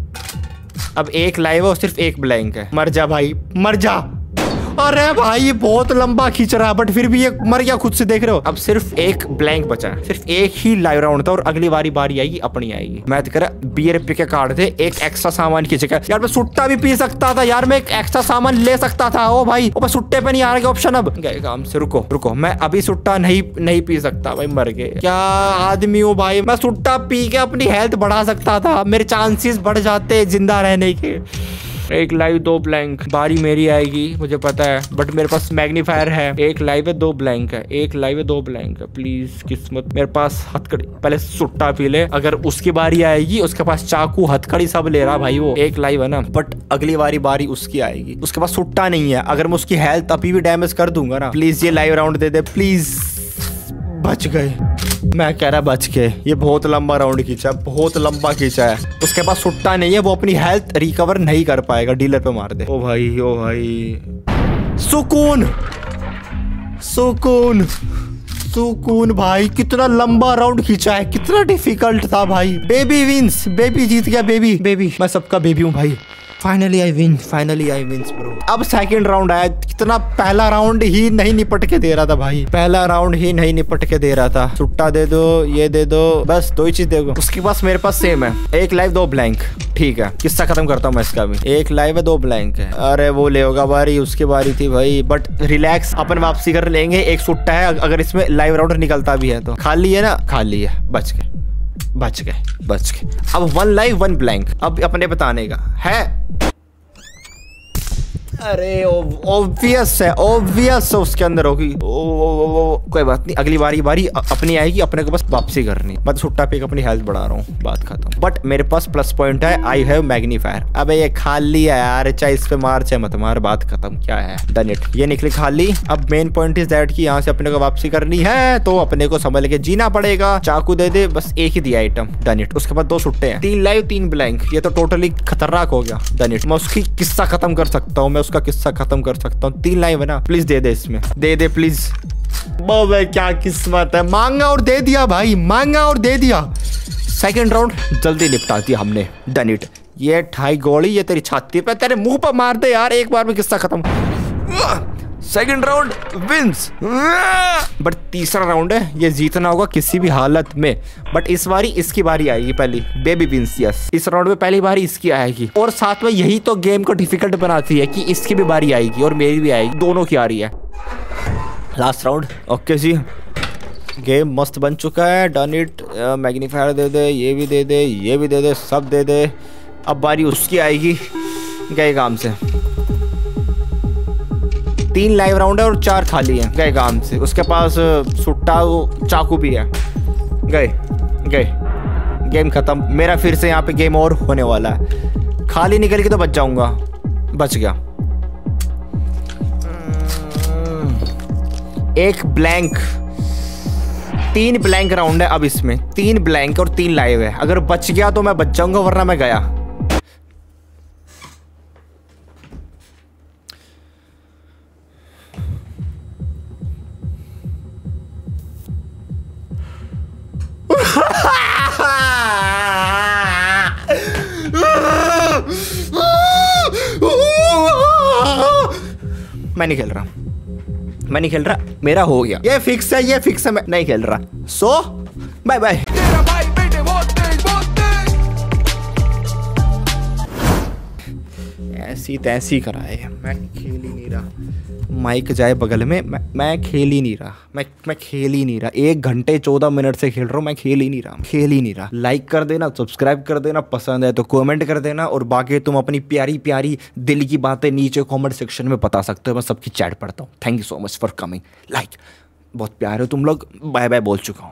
Speaker 1: अब 1 लाइव है और सिर्फ 1 ब्लैंक है। मर जा भाई, मर जा। अरे भाई ये बहुत लंबा खींच रहा है, बट फिर भी ये मर गया खुद से, देख रहे हो। अब सिर्फ 1 ब्लैंक बचा है, सिर्फ 1 ही लाइव राउंड था, और अगली बारी आएगी, अपनी आएगी। मैं तो कह रहा बियर पी के काट दे, 1 एक्स्ट्रा सामान की जगह। यार मैं सुट्टा भी पी सकता था यार, मैं 1 एक्स्ट्रा सामान ले सकता था। ओ भाई, ओ सुट्टे पे नहीं आ रहा ऑप्शन। अब गए काम से, रुको रुको, मैं अभी सुट्टा नहीं पी सकता भाई, मर गए। क्या आदमी हूँ भाई, मैं सुट्टा पी के अपनी हेल्थ बढ़ा सकता था, मेरे चांसेस बढ़ जाते जिंदा रहने के। 1 लाइव 2 ब्लैंक। बारी मेरी आएगी, मुझे पता है, बट मेरे पास मैग्नीफायर है। 1 लाइव है 2 ब्लैंक है, 1 लाइव है 2 ब्लैंक है। प्लीज किस्मत, मेरे पास हथकड़ी। पहले सुट्टा पी ले, अगर उसकी बारी आएगी। उसके पास चाकू हथकड़ी सब ले रहा भाई, वो 1 लाइव है ना, बट अगली बारी उसकी आएगी। उसके पास सुट्टा नहीं है, अगर मैं उसकी हेल्थ अभी भी डैमेज कर दूंगा ना। प्लीज ये लाइव राउंड दे दे प्लीज। बच गए, मैं कह रहा बच के। ये बहुत लंबा राउंड खींचा, बहुत लंबा खींचा है। उसके पास सुट्टा नहीं है, वो अपनी हेल्थ रिकवर नहीं कर पाएगा। डीलर पे मार दे। ओ भाई, ओ भाई, सुकून सुकून सुकून भाई। कितना लंबा राउंड खींचा है, कितना डिफिकल्ट था भाई। बेबी विंस, बेबी जीत गया। बेबी मैं सबका बेबी हूँ भाई। Finally I win bro. अब सेकंड राउंड आया। कितना पहला राउंड ही नहीं निपट के दे रहा था भाई, पहला राउंड ही नहीं निपट के दे रहा था। सुट्टा दे दो, ये दे दो, बस 2 ही चीज दे दो। उसके पास मेरे पास सेम है। 1 लाइव 2 ब्लैंक। ठीक है, किस्सा खत्म करता हूँ मैं इसका भी। 1 लाइव है 2 ब्लैंक है। अरे वो ले होगा बारी, उसकी बारी थी भाई, बट रिलैक्स, अपन वापसी कर लेंगे। 1 सुट्टा है, अगर इसमें लाइव राउंड निकलता भी है तो। खाली है ना, खाली है, बच गए। अब 1 लाइव 1 ब्लैंक। अब अपने बताने का है। अरे ऑब्वियस है, ऑब्वियस है उसके अंदर होगी। कोई बात नहीं, अगली बारी अपनी आएगी, अपने को बस वापसी करनी। मैं तो सुट्टा पे अपनी हेल्थ बढ़ा रहा हूँ, बात खत्म। बट मेरे पास प्लस पॉइंट है, आई हैव मैग्नीफायर। अबे ये खाली है यार, चाहे इस पे मार चाहे मत मार, बात खत्म। क्या है, डन इट। ये निकली खाली। अब मेन पॉइंट इज दैट कि यहाँ से अपने को वापसी करनी है, तो अपने को संभल के जीना पड़ेगा। चाकू दे दे, बस एक ही दिया आइटम, डन इट। उसके बाद 2 सुट्टे हैं, 3 लाइव 3 ब्लैंक। ये तो टोटली खतरनाक हो गया, डन इट। मैं उसकी किस्सा खत्म कर सकता हूँ, मैं उसका किस्सा खत्म कर सकता हूँ। 3 लाइव है ना, प्लीज दे दे, इसमें दे दे प्लीज। भाई क्या किस्मत है, मांगा और दे दिया भाई, मांगा और दे दिया। सेकंड राउंड जल्दी निपटा दिया हमने, डन इट। ये ठाई गोली ये तेरी छाती पे, तेरे मुंह पर मार दे यार, एक बार में किस्सा खत्म। Second round wins. बट तीसरा राउंड है, ये जीतना होगा किसी भी हालत में। बट इस बारी इसकी बारी आएगी पहली, बेबी विंस। यस, इस राउंड में पहली बारी इसकी आएगी। और साथ में यही तो गेम को डिफिकल्ट बनाती है कि इसकी भी बारी आएगी और मेरी भी आएगी, दोनों की आ रही है। लास्ट राउंड, ओके जी। गेम मस्त बन चुका है, डन इट। मैग्नीफायर दे दे, ये भी दे दे, ये भी दे दे, सब दे दे। अब बारी उसकी आएगी, गए काम से। 3 लाइव राउंड है और 4 खाली हैं, गए काम से। उसके पास सुट्टा चाकू भी है, गए गए, गेम खत्म। मेरा फिर से यहाँ पे गेम और होने वाला है। खाली निकल के तो बच जाऊंगा, बच गया। एक ब्लैंक, 3 ब्लैंक राउंड है अब इसमें, 3 ब्लैंक और 3 लाइव है। अगर बच गया तो मैं बच जाऊंगा, वरना मैं गया। मैं नहीं खेल रहा, मैं नहीं खेल रहा, मेरा हो गया। ये फिक्स है, ये फिक्स है, मैं नहीं खेल रहा। So bye bye. ऐसी तैसी कराए, मैं खेल ही नहीं रहा। माइक जाए बगल में, मैं खेल ही नहीं रहा, मैं खेल ही नहीं रहा। 1 घंटे 14 मिनट से खेल रहा हूँ, मैं खेल ही नहीं रहा, खेल ही नहीं रहा। लाइक कर देना, सब्सक्राइब कर देना, पसंद है तो कमेंट कर देना। और बाकी तुम अपनी प्यारी प्यारी दिल की बातें नीचे कमेंट सेक्शन में बता सकते हो, मैं सबकी चैट पढ़ता हूँ। Thank you so much for coming. Like, बहुत प्यारे हो तुम लोग। बाय बाय बोल चुका हूँ।